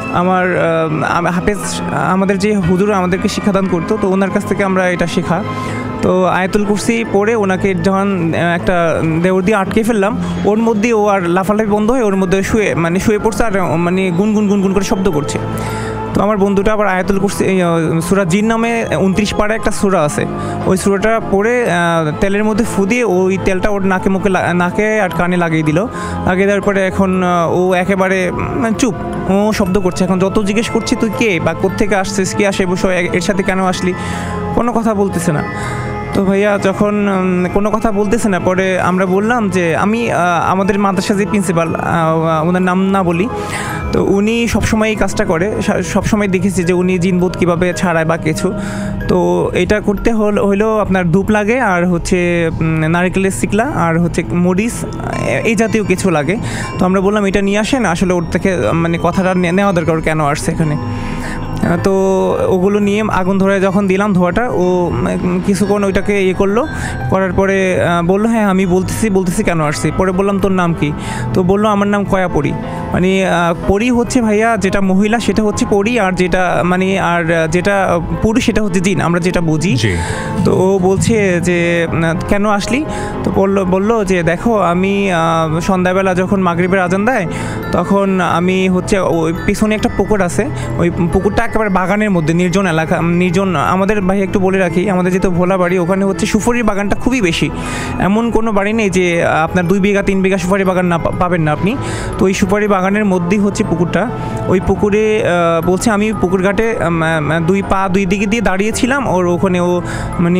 হাফেজ আমাদের যে হুজুর আমাদেরকে শিক্ষাদান করতো, তো ওনার কাছ থেকে আমরা এটা শেখা। তো আয়াতুল কুরসি পড়ে ওনাকে যখন একটা দেওর দিয়ে আটকে ফেললাম, ওর মধ্যে ও আর লাফালাফি বন্ধ হয়ে ওর মধ্যে শুয়ে পড়ছে, আর মানে গুনগুন করে শব্দ করছে। তো আমার বন্ধুটা আবার আয়াতুল কুরসি সূরা জিন নামে 29 পারা একটা সূরা আছে, ওই সূরাটা পড়ে তেলের মধ্যে ফু দিয়ে ওই তেলটা ওর নাকে আর কানে লাগিয়ে দেওয়ার পরে এখন ও একেবারে চুপ, ও শব্দ করছে। এখন যত জিজ্ঞেস করছি তুই কে বা কোত্থেকে আসছিস, কে আসে বসে, এর সাথে কেন আসলি, কোনো কথা বলতেছে না। তো ভাইয়া যখন কোনো কথা বলতেছে না, পরে আমরা বললাম যে আমি আমাদের মাদ্রাসা যে প্রিন্সিপাল, ওনার নাম না বলি, তো উনি সবসময় এই কাজটা করে, সবসময় দেখেছি যে উনি জিনভূত কীভাবে ছাড়ায় বা কিছু। তো এটা করতে হইলো আপনার ধূপ লাগে, আর হচ্ছে নারকেলের শিকলা, আর হচ্ছে মরিচ, এই জাতীয় কিছু লাগে। তো আমরা বললাম এটা নিয়ে আসেন, আসলে ওর থেকে মানে কথাটা নেওয়া দরকার, কেন আসছে এখানে। তো ওগুলো নিয়ে আগুন ধরে যখন দিলাম ধোঁয়াটা, ও কিছুক্ষণ ওইটাকে করার পরে বললো হ্যাঁ আমি বলতেছি কেন আসছি। পরে বললাম তোর নাম কি? তো বললো আমার নাম কয়াপরি। মানে পরি হচ্ছে ভাইয়া যেটা মহিলা সেটা হচ্ছে পরি, আর যেটা পুরুষ সেটা হচ্ছে জিন, আমরা যেটা বুঝি। তো ও বলছে যে কেন আসলি? তো বললো যে দেখো আমি সন্ধ্যাবেলা যখন মাগরিবের আজান দেয়, তখন আমি হচ্ছে ওই পিছনে একটা পুকুর আছে, ওই পুকুরটা একেবারে বাগানের মধ্যে, নির্জন এলাকা, নির্জন। আমাদের ভাই একটু বলে রাখি, আমাদের যেহেতু ভোলা বাড়ি, ওখানে হচ্ছে সুপারির বাগানটা খুবই বেশি। এমন কোনো বাড়ি নেই যে আপনার 2 বিঘা 3 বিঘা সুপারি বাগান না পাবেন না আপনি। তো ওই সুপারি বাগানের মধ্যেই হচ্ছে পুকুরটা। ওই পুকুরে বলছে আমি পুকুর ঘাটে 2 পা 2 দিকে দিয়ে দাঁড়িয়েছিলাম, ওর ওখানে ও মানে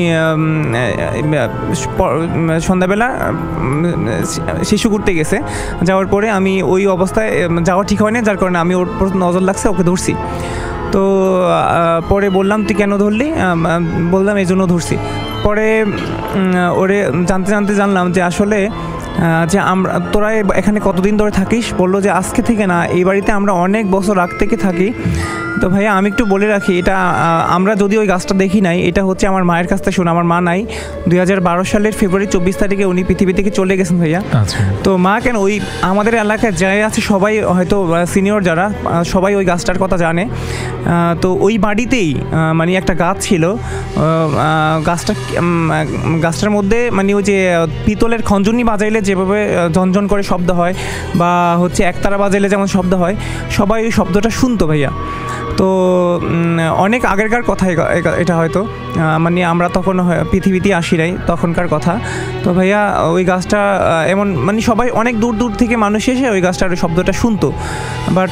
সন্ধ্যাবেলা শিশু করতে গেছে। যাওয়ার পরে আমি ওই অবস্থায় যাওয়া ঠিক হয় না, যার কারণে আমি ওর নজর লাগছে, ওকে ধরছি। তো পরে বললাম তুই কেন ধরলি? বললাম এই জন্য ধরছি। পরে ওরে জানতে জানতে জানলাম যে আসলে যে তোরা এখানে কতদিন ধরে থাকিস? বললো যে আজকে থেকে না, এই বাড়িতে আমরা অনেক বছর আগ থেকে থাকি। তো ভাইয়া আমি একটু বলে রাখি, এটা আমরা যদি ওই গাছটা দেখি নাই, এটা হচ্ছে আমার মায়ের কাছ থেকে শোনা। আমার মা নাই, 2012 সালের ফেব্রুয়ারি 24 তারিখে উনি পৃথিবী থেকে চলে গেছেন ভাইয়া। তো মা কেন, ওই আমাদের এলাকায় যাই আছে সবাই, হয়তো সিনিয়র যারা, সবাই ওই গাছটার কথা জানে। তো ওই বাড়িতেই মানে একটা গাছ ছিল, গাছটার মধ্যে মানে ওই যে পিতলের খঞ্জনি বাজাইলে যেভাবে ঝনঝন করে শব্দ হয়, বা হচ্ছে একতারা বাজাইলে যেমন শব্দ হয়, সবাই ওই শব্দটা শুনতো ভাইয়া। তো অনেক আগেরকার কথা এটা, হয়তো মানে আমরা তখন পৃথিবীতে আসি নাই, তখনকার কথা। তো ভাইয়া ওই গাছটা এমন মানে সবাই অনেক দূর দূর থেকে মানুষ এসে ওই গাছটার শব্দটা শুনতো। বাট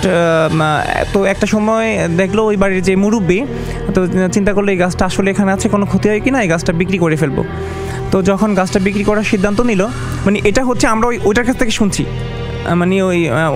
তো একটা সময় দেখলো ওই বাড়ির যে মুরব্বি, তো চিন্তা করলো এই গাছটা আসলে এখানে আছে, কোনো ক্ষতি হয় কি না, এই গাছটা বিক্রি করে ফেলবো। তো যখন গাছটা বিক্রি করার সিদ্ধান্ত নিল, মানে এটা হচ্ছে আমরা ওইটার কাছ থেকে শুনছি, মানে ওই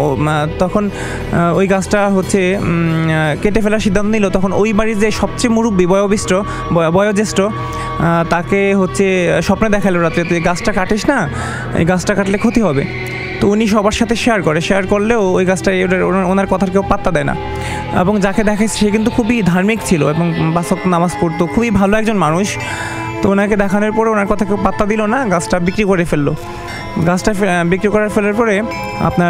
তখন ওই গাছটা হচ্ছে কেটে ফেলার সিদ্ধান্ত নিল। তখন ওই বাড়ির যে সবচেয়ে মুরব্বী বয়োজ্যেষ্ঠ, তাকে হচ্ছে স্বপ্নে দেখালো রাত্রে, তুই গাছটা কাটিস না, এই গাছটা কাটলে ক্ষতি হবে। তো উনি সবার সাথে শেয়ার করলেও ওই গাছটা ওনার কথার কেউ পাত্তা দেয় না। এবং যাকে দেখায় সে কিন্তু খুবই ধার্মিক ছিল এবং 5 ওয়াক্ত নামাজ পড়তো, খুবই ভালো একজন মানুষ। তো ওনাকে দেখানোর পরে ওনার কথা কেউ পাত্তা দিল না, গাছটা বিক্রি করে ফেললো। গাছটা বিক্রি করে ফেলার পরে আপনার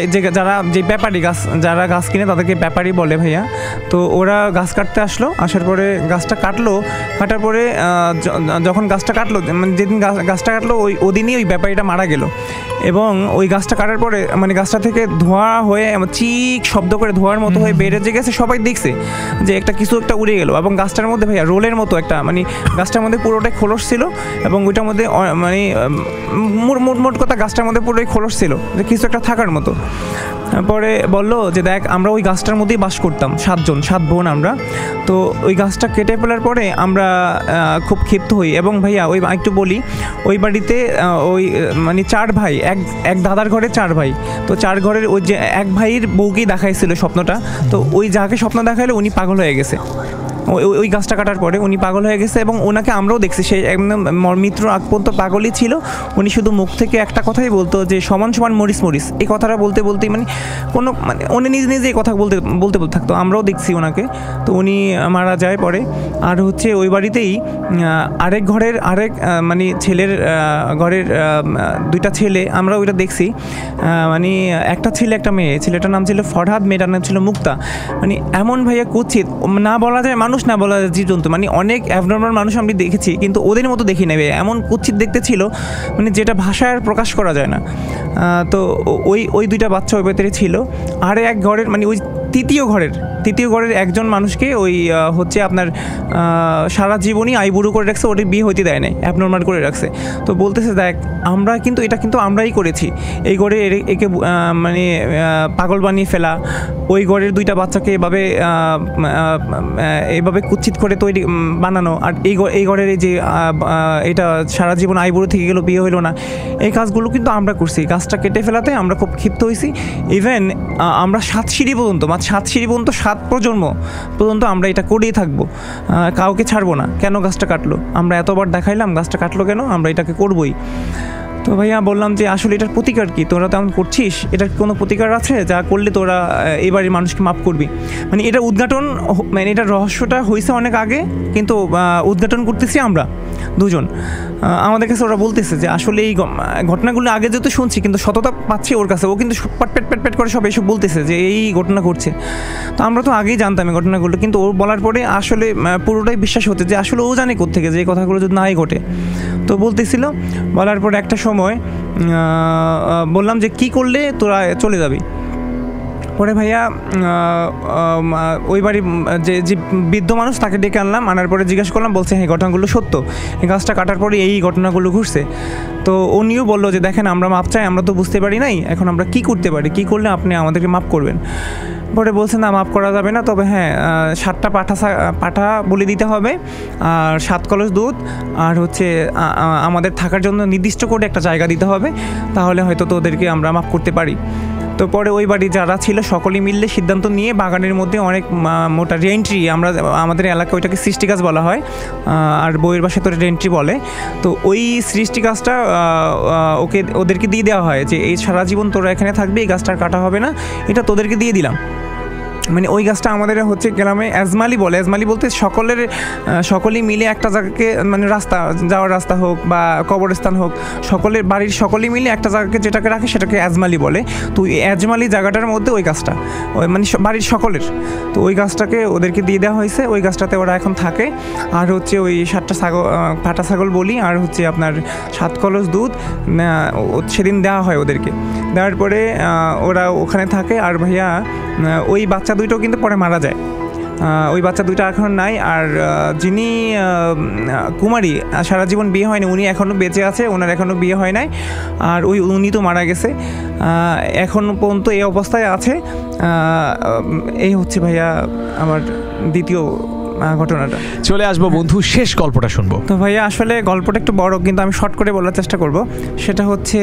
যে ব্যাপারী যারা গাছ কিনে তাদেরকে ব্যাপারী বলে ভাইয়া। তো ওরা গাছ কাটতে আসার পরে গাছটা কাটার পরে যখন গাছটা কাটলো, মানে যেদিন গাছটা কাটলো ওদিনই ওই ব্যাপারীটা মারা গেল। এবং ওই গাছটা কাটার পরে মানে গাছটা থেকে ধোঁয়া হয়ে চিক শব্দ করে ধোঁয়ার মতো হয়ে বেড়ে যে গেছে, সবাই দেখছে যে কিছু একটা উড়ে গেল। এবং গাছটার মধ্যে ভাইয়া রোলের মতো একটা, মানে গাছটার মধ্যে পুরোটাই খোলস ছিল, এবং ওইটার মধ্যে মানে মোট কথা গাছটার মধ্যে পুরোই খোলস ছিল, যে কিছু একটা থাকার মতো। পরে বললো যে দেখ, আমরা ওই গাছটার মধ্যেই বাস করতাম, 7 বোন আমরা। তো ওই গাছটা কেটে ফেলার পরে আমরা খুব ক্ষিপ্ত হই। এবং ভাইয়া ওই একটু বলি, ওই বাড়িতে ওই মানে 4 ভাই, এক দাদার ঘরে 4 ভাই। তো 4 ঘরের ওই যে এক ভাইয়ের বউকেই দেখাইছিল স্বপ্নটা। তো ওই যাকে স্বপ্ন দেখাইলো উনি পাগল হয়ে গেছে, ওই গাছটা কাটার পরে উনি পাগল হয়ে গেছে। এবং ওনাকে আমরাও দেখছি, সে একদম মৃত্যুর আগ পর্যন্ত পাগলই ছিল। উনি শুধু মুখ থেকে একটা কথাই বলতো যে সমান সমান মরিস। এই কথাটা বলতেই মানে কোনো মানে উনি নিজে এই কথা বলতে থাকতো, আমরাও দেখছি ওনাকে। তো উনি মারা যায় পরে। আর হচ্ছে ওই বাড়িতেই আরেক ঘরের মানে ছেলের ঘরের 2টা ছেলে, আমরা ওইটা দেখছি। মানে একটা ছেলে একটা মেয়ে, ছেলেটার নাম ছিল ফরহাদ, মেয়েটার নাম ছিল মুক্তা। মানে এমন ভাইয়া কুৎসিত, না বলা যায় মানুষ, না বলা যায় জীবজন্তু, মানে অনেক অ্যাবনর্মাল মানুষ আমি দেখেছি, কিন্তু ওদের মতো দেখি নেবে, এমন কুৎসিত দেখতে ছিল, মানে যেটা ভাষায় আর প্রকাশ করা যায় না। তো ওই 2টা বাচ্চা ওই ভেতরে ছিল। আর এক ঘরের মানে ওই তৃতীয় ঘরের একজন মানুষকে ওই হচ্ছে আপনার সারা জীবনই আইবুড়ো করে রাখছে, ওদের বিয়ে হইতে দেয় নাই, অ্যাবনর্মাল করে রাখছে। তো বলতেছে দেখ, এটা কিন্তু আমরাই করেছি, এই ঘরে একে মানে পাগল বানিয়ে ফেলা, ওই ঘরের 2টা বাচ্চাকে এইভাবে কুৎসিত করে তৈরি বানানো, আর এই ঘরের এই যে এটা সারা জীবন আইবুড়ো থেকে গেলো, বিয়ে হইলো না, এই কাজগুলো কিন্তু আমরা করছি। গাছটা কেটে ফেলাতে আমরা খুব ক্ষিপ্ত হয়েছি। ইভেন আমরা 7 সিঁড়ি পর্যন্ত 7 প্রজন্ম পর্যন্ত আমরা এটা করেই থাকবো, কাউকে ছাড়বো না। কেন গাছটা কাটলো? আমরা এতবার দেখাইলাম, গাছটা কাটলো কেন? আমরা এটাকে করবোই। তো ভাইয়া বললাম যে আসলে এটার প্রতিকার কি? তোরা তেমন করছিস, এটার কোনো প্রতিকার আছে যা করলে তোরা এই বাড়ির মানুষকে মাফ করবি? মানে এটা উদ্ঘাটন, মানে এটার রহস্যটা হয়েছে অনেক আগে, কিন্তু উদ্ঘাটন করতেছি আমরা 2জন। আমাদের কাছে ওরা বলতেছে যে আসলে এই ঘটনাগুলো আগে যেহেতু শুনছি, কিন্তু সততা পাচ্ছি ওর কাছে, ও কিন্তু পেট করে সব এইসব বলতেছে যে এই ঘটনা ঘটছে। তো আমরা তো আগেই জানতাম এই ঘটনাগুলো, কিন্তু ওর বলার পরে আসলে পুরোটাই বিশ্বাস হচ্ছে যে আসলে ও জানে কোত্থেকে যে এই কথাগুলো যদি নাই ঘটে। তো বলতেছিল, বলার পরে একটা সময় বললাম যে কি করলে তোরা চলে যাবি? পরে ভাইয়া ওই বাড়ি যে বৃদ্ধ মানুষ তাকে ডেকে আনার পরে জিজ্ঞাসা করলাম, বলছে হ্যাঁ ঘটনাগুলো সত্য, এই গাছটা কাটার পরে এই ঘটনাগুলো ঘটছে। তো উনিও বললো যে দেখেন আমরা মাপ চাই, আমরা তো বুঝতে পারি নাই, এখন আমরা কি করতে পারি, কি করলে আপনি আমাদেরকে মাপ করবেন। পরে বলছে না মাপ করা যাবে না, তবে হ্যাঁ 7টা পাঠা বলি দিতে হবে, আর 7 কলস দুধ, আর হচ্ছে আমাদের থাকার জন্য নির্দিষ্ট করে একটা জায়গা দিতে হবে, তাহলে হয়তো তোদেরকে আমরা মাপ করতে পারি। তো পরে ওই বাড়ি যারা ছিল সকলেই মিললে সিদ্ধান্ত নিয়ে বাগানের মধ্যে অনেক মোটা রেন্ট্রি, আমাদের এলাকায় ওইটাকে সৃষ্টি গাছ বলা হয়, আর বইয়ের বাসায় তো রেন্ট্রি বলে। তো ওই সৃষ্টি গাছটা ওদেরকে দিয়ে দেওয়া হয় যে এই সারা জীবন তোরা এখানে থাকবি, এই গাছটা কাটা হবে না, এটা তোদেরকে দিয়ে দিলাম। মানে ওই গাছটা আমাদের হচ্ছে গ্রামে অ্যাজমালি বলে। অ্যাজমালি বলতে সকলেই মিলে একটা জায়গাকে, মানে রাস্তা যাওয়ার রাস্তা হোক বা কবরস্থান হোক, বাড়ির সকলেই মিলে একটা জায়গাকে যেটাকে রাখে সেটাকে অ্যাজমালি বলে। তো এই অ্যাজমালি জায়গাটার মধ্যে ওই গাছটা, মানে বাড়ির সকলের, তো ওই গাছটাকে ওদেরকে দিয়ে দেওয়া হয়েছে। ওই গাছটাতে ওরা এখন থাকে। আর হচ্ছে ওই 7টা পাটা ছাগল বলি, আর হচ্ছে আপনার 7 কলস দুধ সেদিন দেওয়া হয় ওদেরকে। দেওয়ার পরে ওরা ওখানে থাকে। আর ভাইয়া ওই বাচ্চা দুইটাও কিন্তু পরে মারা যায়, ওই বাচ্চা দুইটা এখন নাই। আর যিনি কুমারী, সারা জীবন বিয়ে হয়নি, উনি এখনও বেঁচে আছে, ওনার এখনও বিয়ে হয় নাই। আর উনি তো মারা গেছে, এখন পর্যন্ত এই অবস্থায় আছে। এই হচ্ছে ভাইয়া আমার দ্বিতীয় ঘটনাটা। চলে আসবো বন্ধু, শেষ গল্পটা শুনবো। তো ভাইয়া আসলে গল্পটা একটু বড়, কিন্তু আমি শর্ট করে বলার চেষ্টা করব। সেটা হচ্ছে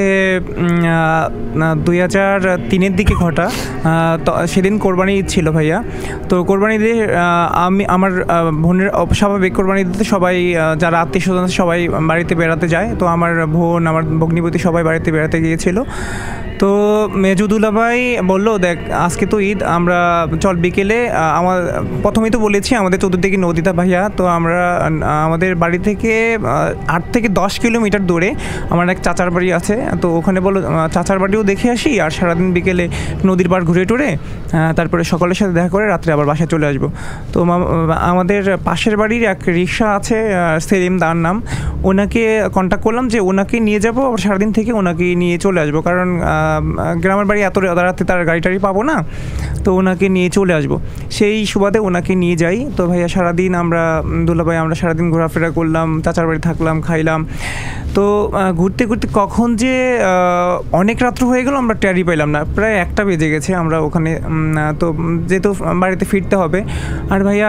2003-এর দিকে ঘটা। তো সেদিন কোরবানি ঈদ ছিল ভাইয়া। তো কোরবানি ঈদে আমার বোনের, স্বাভাবিক কোরবানি ঈদে সবাই যারা আত্মীয় স্বজন সবাই বাড়িতে বেড়াতে যায়। তো আমার বোন, আমার ভগ্নিপতি সবাই বাড়িতে বেড়াতে গিয়েছিল। তো মেজুদুলাভাই বললো, দেখ আজকে তো ঈদ, আমরা চল বিকেলে, প্রথমেই তো বলেছি আমাদের চতুর্দিকে নদীটা ভাইয়া। তো আমরা আমাদের বাড়ি থেকে 8 থেকে 10 কিলোমিটার দূরে আমার এক চাচার বাড়ি আছে। তো ওখানে বলো চাচার বাড়িও দেখে আসি, আর সারাদিন বিকেলে নদীর পাড় ঘুরে টুরে তারপরে সকলের সাথে দেখা করে রাত্রে আবার বাসায় চলে আসবো। তো আমাদের পাশের বাড়ির এক রিক্সা আছে, সেলিম তার নাম, ওনাকে কন্ট্যাক্ট করলাম যে ওনাকে নিয়ে যাবো, আবার সারাদিন থেকে ওনাকে নিয়ে চলে আসবো, কারণ গ্রামের বাড়ি এত রাতে তার গাড়ি টাড়ি পাবো না। তো ওনাকে নিয়ে চলে আসবো, সেই সুবাদে ওনাকে নিয়ে যাই। তো ভাইয়া সারাদিন আমরা সারাদিন ঘোরাফেরা করলাম, চাচার বাড়ি থাকলাম, খাইলাম। তো ঘুরতে ঘুরতে কখন যে অনেক রাত্র হয়ে গেল আমরা টেরই পাইলাম না, প্রায় 1টা বেজে গেছে আমরা ওখানে। তো যেহেতু বাড়িতে ফিরতে হবে, আর ভাইয়া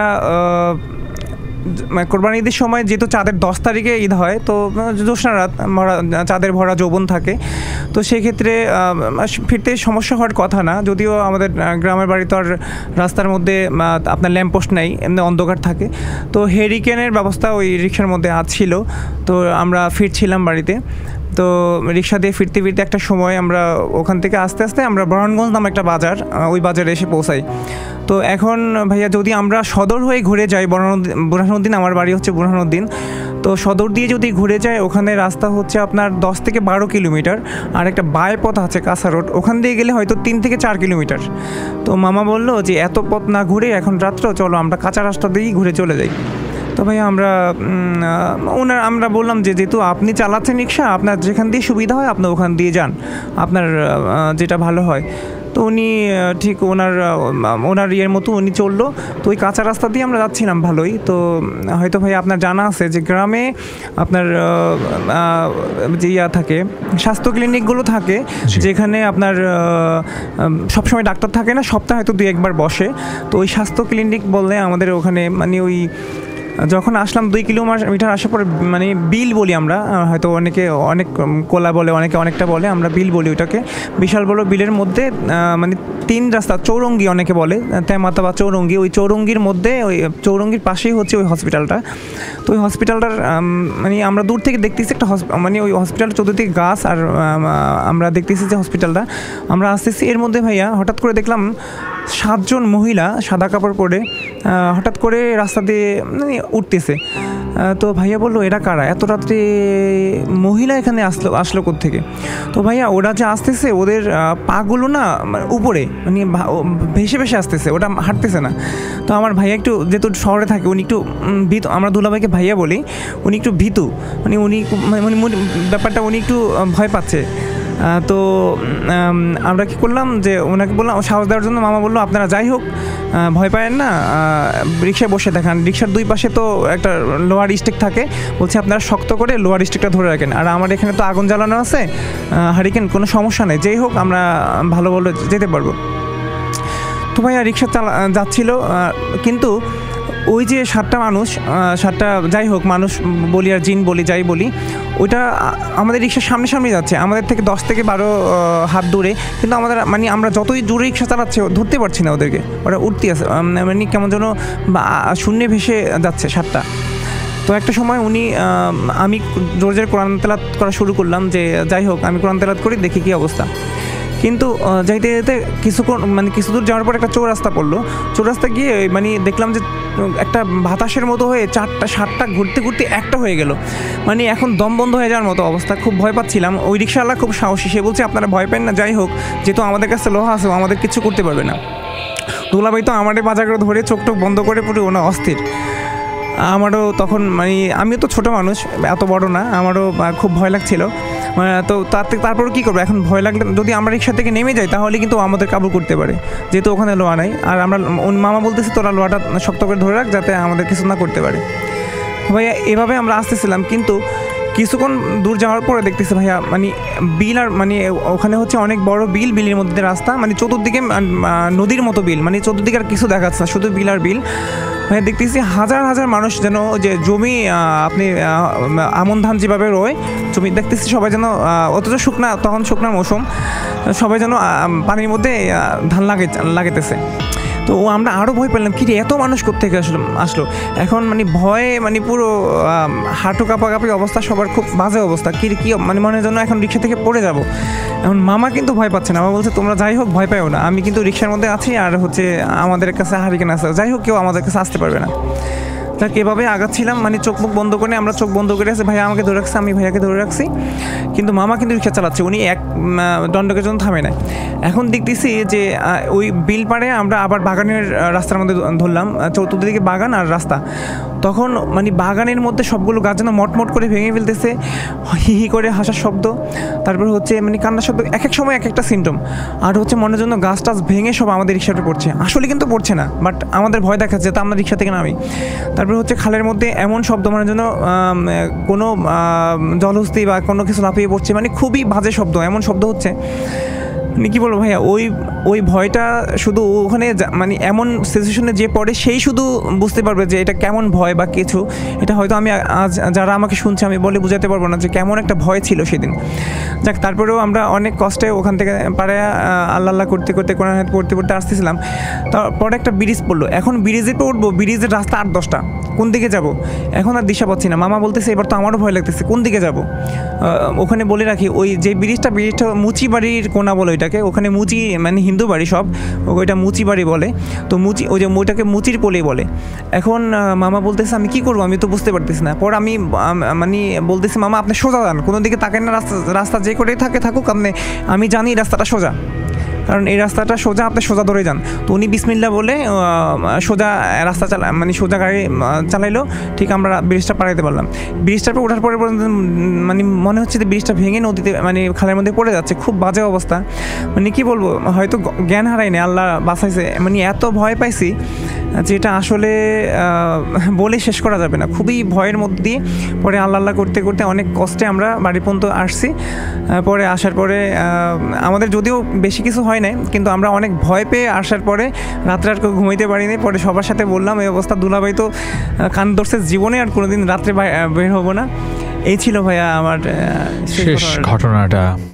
কোরবানি ঈদের সময় যেহেতু চাঁদের 10 তারিখে ঈদ হয়, তো জ্যোৎস্না রাত, চাঁদের ভরা যৌবন থাকে। তো সেক্ষেত্রে ফিরতে সমস্যা হওয়ার কথা না, যদিও আমাদের গ্রামের বাড়ি তো আর রাস্তার মধ্যে আপনার ল্যাম্পপোস্ট নেই, এমনি অন্ধকার থাকে। তো হেরিকেনের ব্যবস্থা ওই রিক্সার মধ্যে ছিল। তো আমরা ফিরছিলাম বাড়িতে। তো রিক্সা দিয়ে ফিরতে ফিরতে একটা সময় আমরা ওখান থেকে আস্তে আস্তে আমরা ব্রাহ্মণগঞ্জ নামে একটা বাজার, ওই বাজারে এসে পৌঁছাই। তো এখন ভাইয়া যদি আমরা সদর হয়ে ঘুরে যাই, বুরহানুদ্দিন, আমার বাড়ি হচ্ছে বুরহানুদ্দিন, তো সদর দিয়ে যদি ঘুরে যায়, ওখানে রাস্তা হচ্ছে আপনার 10 থেকে 12 কিলোমিটার, আর একটা বায়পথ আছে কাঁচা রোড, ওখান দিয়ে গেলে হয়তো 3 থেকে 4 কিলোমিটার। তো মামা বললো যে এত পথ না ঘুরে এখন রাত্র চলো আমরা কাঁচা রাস্তা দিয়েই ঘুরে চলে যাই। তো ভাই আমরা বললাম যে যেহেতু আপনি চালাচ্ছেন রিক্সা, আপনার যেখান দিয়ে সুবিধা হয় আপনি ওখান দিয়ে যান, আপনার যেটা ভালো হয়। তো উনি ঠিক ওনার ইয়ের মতো উনি চললো। তো ওই কাঁচা রাস্তা দিয়ে আমরা যাচ্ছিলাম ভালোই। তো হয়তো ভাই আপনার জানা আছে যে গ্রামে আপনার যে থাকে স্বাস্থ্য ক্লিনিকগুলো থাকে, যেখানে আপনার সবসময় ডাক্তার থাকে না, সপ্তাহে হয়তো 2-1 বার বসে। তো ওই স্বাস্থ্য ক্লিনিক বললে আমাদের ওখানে, মানে ওই যখন আসলাম 2 কিলোমিটার আসার পরে, মানে বিল বলি আমরা, হয়তো অনেকে অনেক কোলা বলে, অনেকে অনেকটা বলে, আমরা বিল বলি ওইটাকে। বিশাল বড় বিলের মধ্যে মানে 3 রাস্তা, চৌরঙ্গি অনেকে বলে, তেমাতা বা চৌরঙ্গি, ওই চৌরঙ্গির মধ্যে, ওই চৌরঙ্গির পাশেই হচ্ছে ওই হসপিটালটা। তো ওই হসপিটালটার মানে আমরা দূর থেকে দেখতেছি একটা মানে ওই হসপিটালটা চতুর্দিকে গাছ, আর আমরা দেখতেছি যে হসপিটালটা, আমরা আসতেছি, এর মধ্যে ভাইয়া হঠাৎ করে দেখলাম 7 জন মহিলা সাদা কাপড় পরে হঠাৎ করে রাস্তা দিয়ে উঠতেছে। তো ভাইয়া বললো এরা কারা, এত রাত্রে মহিলা এখানে আসলো কোত্থেকে? তো ভাইয়া ওরা যে আসতেছে, ওদের পাগুলো না উপরে, মানে ভেসে ভেসে আসতেছে, ওটা হাঁটতেছে না। তো আমার ভাইয়া একটু, যেহেতু শহরে থাকে, উনি একটু ভীতু, আমরা দুলাভাইকে ভাইয়া বলি, উনি একটু ভীতু, মানে উনি ব্যাপারটা উনি একটু ভয় পাচ্ছে। তো আমরা কি করলাম যে ওনাকে বললাম, সাহস দেওয়ার জন্য মামা বললো আপনারা যাই হোক ভয় পায়েন না, রিক্সায় বসে দেখান, রিক্সার দুই পাশে তো একটা লোয়ার স্টিক থাকে, বলছে আপনারা শক্ত করে লোয়ার স্টিকটা ধরে রাখেন, আর আমার এখানে তো আগুন জ্বালানো আছে হারিকেন, কোনো সমস্যা নেই, যেই হোক আমরা ভালো ভালো যেতে পারবো। তো ভাইয়া রিক্সা যাচ্ছিল, কিন্তু ওই যে 7টা মানুষ, 7টা যাই হোক মানুষ বলি আর জিন বলি যাই বলি, ওইটা আমাদের রিক্সার সামনে যাচ্ছে, আমাদের থেকে 10 থেকে 12 হাত দূরে, কিন্তু আমাদের মানে আমরা যতই জোরে রিক্সা চালাচ্ছে ধরতে পারছি না ওদেরকে, ওরা উঠতে আছে মানে কেমন যেন শূন্যে ভেসে যাচ্ছে 7টা। তো একটা সময় আমি জোরে কোরআন তেলাওয়াত করা শুরু করলাম, যে যাই হোক আমি কোরআন তেলাওয়াত করি দেখি কী অবস্থা। কিন্তু যাইতে যেতে কিছু দূর যাওয়ার পর একটা চৌরাস্তা পড়লো, চৌরাস্তা গিয়ে মানে দেখলাম যে একটা বাতাসের মতো হয়ে 4টা ঘুরতে ঘুরতে একটা হয়ে গেল, মানে এখন দম বন্ধ হয়ে যাওয়ার মতো অবস্থা, খুব ভয় পাচ্ছিলাম। ওই রিক্সাওয়ালা খুব সাহসী, সে বলছে আপনারা ভয় পান না, যাই হোক যেহেতু আমাদের কাছে লোহা আছে আমাদের কিছু করতে পারবে না। দুলাভাই তো আমাদের বাজার করে ধরে চোখ বন্ধ করে পুরো ওনা অস্থির। আমারও তখন মানে আমিও তো ছোটো মানুষ, এত বড় না, আমারও খুব ভয় লাগছিল। তো তারপরে কী করবো, এখন ভয় লাগলে যদি আমরা রিক্সা থেকে নেমে যাই তাহলে কিন্তু আমাদের কাবু করতে পারে, যেহেতু ওখানে লোহা নাই, আর আমরা মামা বলতেছি তোরা লোহাটা শক্ত করে ধরে রাখ যাতে আমাদের কিছু না করতে পারে। ভাইয়া এভাবে আমরা আসতেছিলাম, কিন্তু কিছুক্ষণ দূর যাওয়ার পরে দেখতেছি ভাইয়া মানে বিল, আর মানে ওখানে হচ্ছে অনেক বড় বিলের মধ্যে রাস্তা, মানে চতুর্দিকে নদীর মতো বিল, মানে চতুর্দিকে আর কিছু দেখাচ্ছে না, শুধু বিল আর বিল। মানে দেখতেছি হাজার হাজার মানুষ যেন যে জমি আপনি আমন ধান যেভাবে রোয় জমি, দেখতেছি সবাই যেন অথচ তখন শুকনার মৌসুম, সবাই যেন পানির মধ্যে ধান লাগাইতেছে। তো আমরা আরও ভয় পেলাম, কি রে এত মানুষ কোত্থেকে আসলো। এখন মানে ভয়ে মানে পুরো হাঁটু কাঁপাকাঁপি অবস্থা, সবার খুব বাজে অবস্থা, কি মানে মনে জন্য এখন রিক্সা থেকে পড়ে যাব। এখন মামা কিন্তু ভয় পাচ্ছে না, মামা বলছে তোমরা যাই হোক ভয় পাও না, আমি কিন্তু রিক্সার মধ্যে আছি, আর হচ্ছে আমাদের কাছে হারিকেন আছে, যাই হোক কেউ আমাদের কাছে আসতে পারবে না। যাক এভাবে আগাচ্ছিলাম, মানে চোখ মুখ বন্ধ করে, আমরা চোখ বন্ধ করে আছে, ভাইয়া আমাকে ধরে রাখছে, আমি ভাইয়াকে ধরে রাখছি, কিন্তু মামা কিন্তু রিক্সা চালাচ্ছে, উনি এক দণ্ডকের জন্য থামে না। এখন দেখতেছি যে ওই বিল পাড়ে আমরা আবার বাগানের রাস্তার মধ্যে ধরলাম, চতুর্দিকে বাগান আর রাস্তা। তখন মানে বাগানের মধ্যে সবগুলো গাছ যেন মটমট করে ভেঙে ফেলতেছে, হি হি করে হাসার শব্দ, তারপর হচ্ছে মানে কান্নার শব্দ, এক এক সময় এক একটা সিমটম, আর হচ্ছে মনের জন্য গাছ টাছ ভেঙে সব আমাদের রিক্সাটা পড়ছে, আসলে কিন্তু পড়ছে না, বাট আমাদের ভয় দেখাচ্ছে, তা আমরা রিক্সা থেকে নামি। তারপর হচ্ছে খালের মধ্যে এমন শব্দ মনের জন্য কোনো জলহস্তি বা কোনো কিছু লাফিয়ে পড়ছে, মানে খুবই বাজে শব্দ, এমন শব্দ হচ্ছে মানে কী বলবো ভাইয়া, ওই ভয়টা শুধু ওখানে মানে এমন সিচুয়েশনে যে পড়ে সেই শুধু বুঝতে পারবে যে এটা কেমন ভয় বা কিছু, এটা হয়তো আমি আজ যারা আমাকে শুনছে আমি বলে বুঝাতে পারবো না যে কেমন একটা ভয় ছিল সেদিন। যাক তারপরেও আমরা অনেক কষ্টে ওখান থেকে পারে আল্লাহ করতে করতে কোরআন পড়তে পড়তে আসতেছিলাম। তারপরে একটা ব্রিজ পড়লো, এখন ব্রিজে তো উঠবো, ব্রিজের রাস্তা 8-10টা, কোন দিকে যাব এখন আর দিশা পাচ্ছি না। মামা বলতেছে এবার তো আমারও ভয় লাগতেছে, কোন দিকে যাব। ওখানে বলে রাখি ওই যে ব্রিজটা মুচি বাড়ির কোনা বলে ওইটাকে, ওখানে মুচি মানে হিন্দু বাড়ি সব, ওইটা মুচি বাড়ি বলে, তো মুচি ওই যে ওইটাকে মুচির পোলেই বলে। এখন মামা বলতেছে আমি কি করবো, আমি তো বুঝতে পারতেছি না। পর আমি মানে বলতেছি মামা আপনি সোজা যান, কোনো দিকে তাকেন না, রাস্তা যে করেই থাকুক আপনি, আমি জানি রাস্তাটা সোজা, কারণ এই রাস্তাটা সোজা, আপনি সোজা ধরে যান। তো উনি বিসমিল্লাহ বলে সোজা রাস্তা মানে সোজা গাড়ি চালাইলো, ঠিক আমরা ব্রিজটা পাড়াইতে পারলাম। ব্রিজটার পর ওঠার পরে মানে মনে হচ্ছে যে ব্রিজটা ভেঙে নদীতে মানে খালের মধ্যে পড়ে যাচ্ছে, খুব বাজে অবস্থা। মানে কি বলবো, হয়তো জ্ঞান হারাইনি, আল্লাহ বাঁচাইছে, মানে এত ভয় পাইছি যেটা আসলে বলে শেষ করা যাবে না, খুবই ভয়ের মধ্যে দিয়ে পরে আল্লাহ করতে করতে অনেক কষ্টে আমরা বাড়ি পর্যন্ত আসছি। পরে আসার পরে আমাদের যদিও বেশি কিছু হয় নাই, কিন্তু আমরা অনেক ভয় পেয়ে আসার পরে রাত্রে আর ঘুমাইতে পারিনি। পরে সবার সাথে বললাম এই অবস্থা, দুলাভাই তো কান ধরছে, জীবনে আর কোনোদিন রাত্রে বের হবো না। এই ছিল ভাইয়া আমার শেষ ঘটনাটা।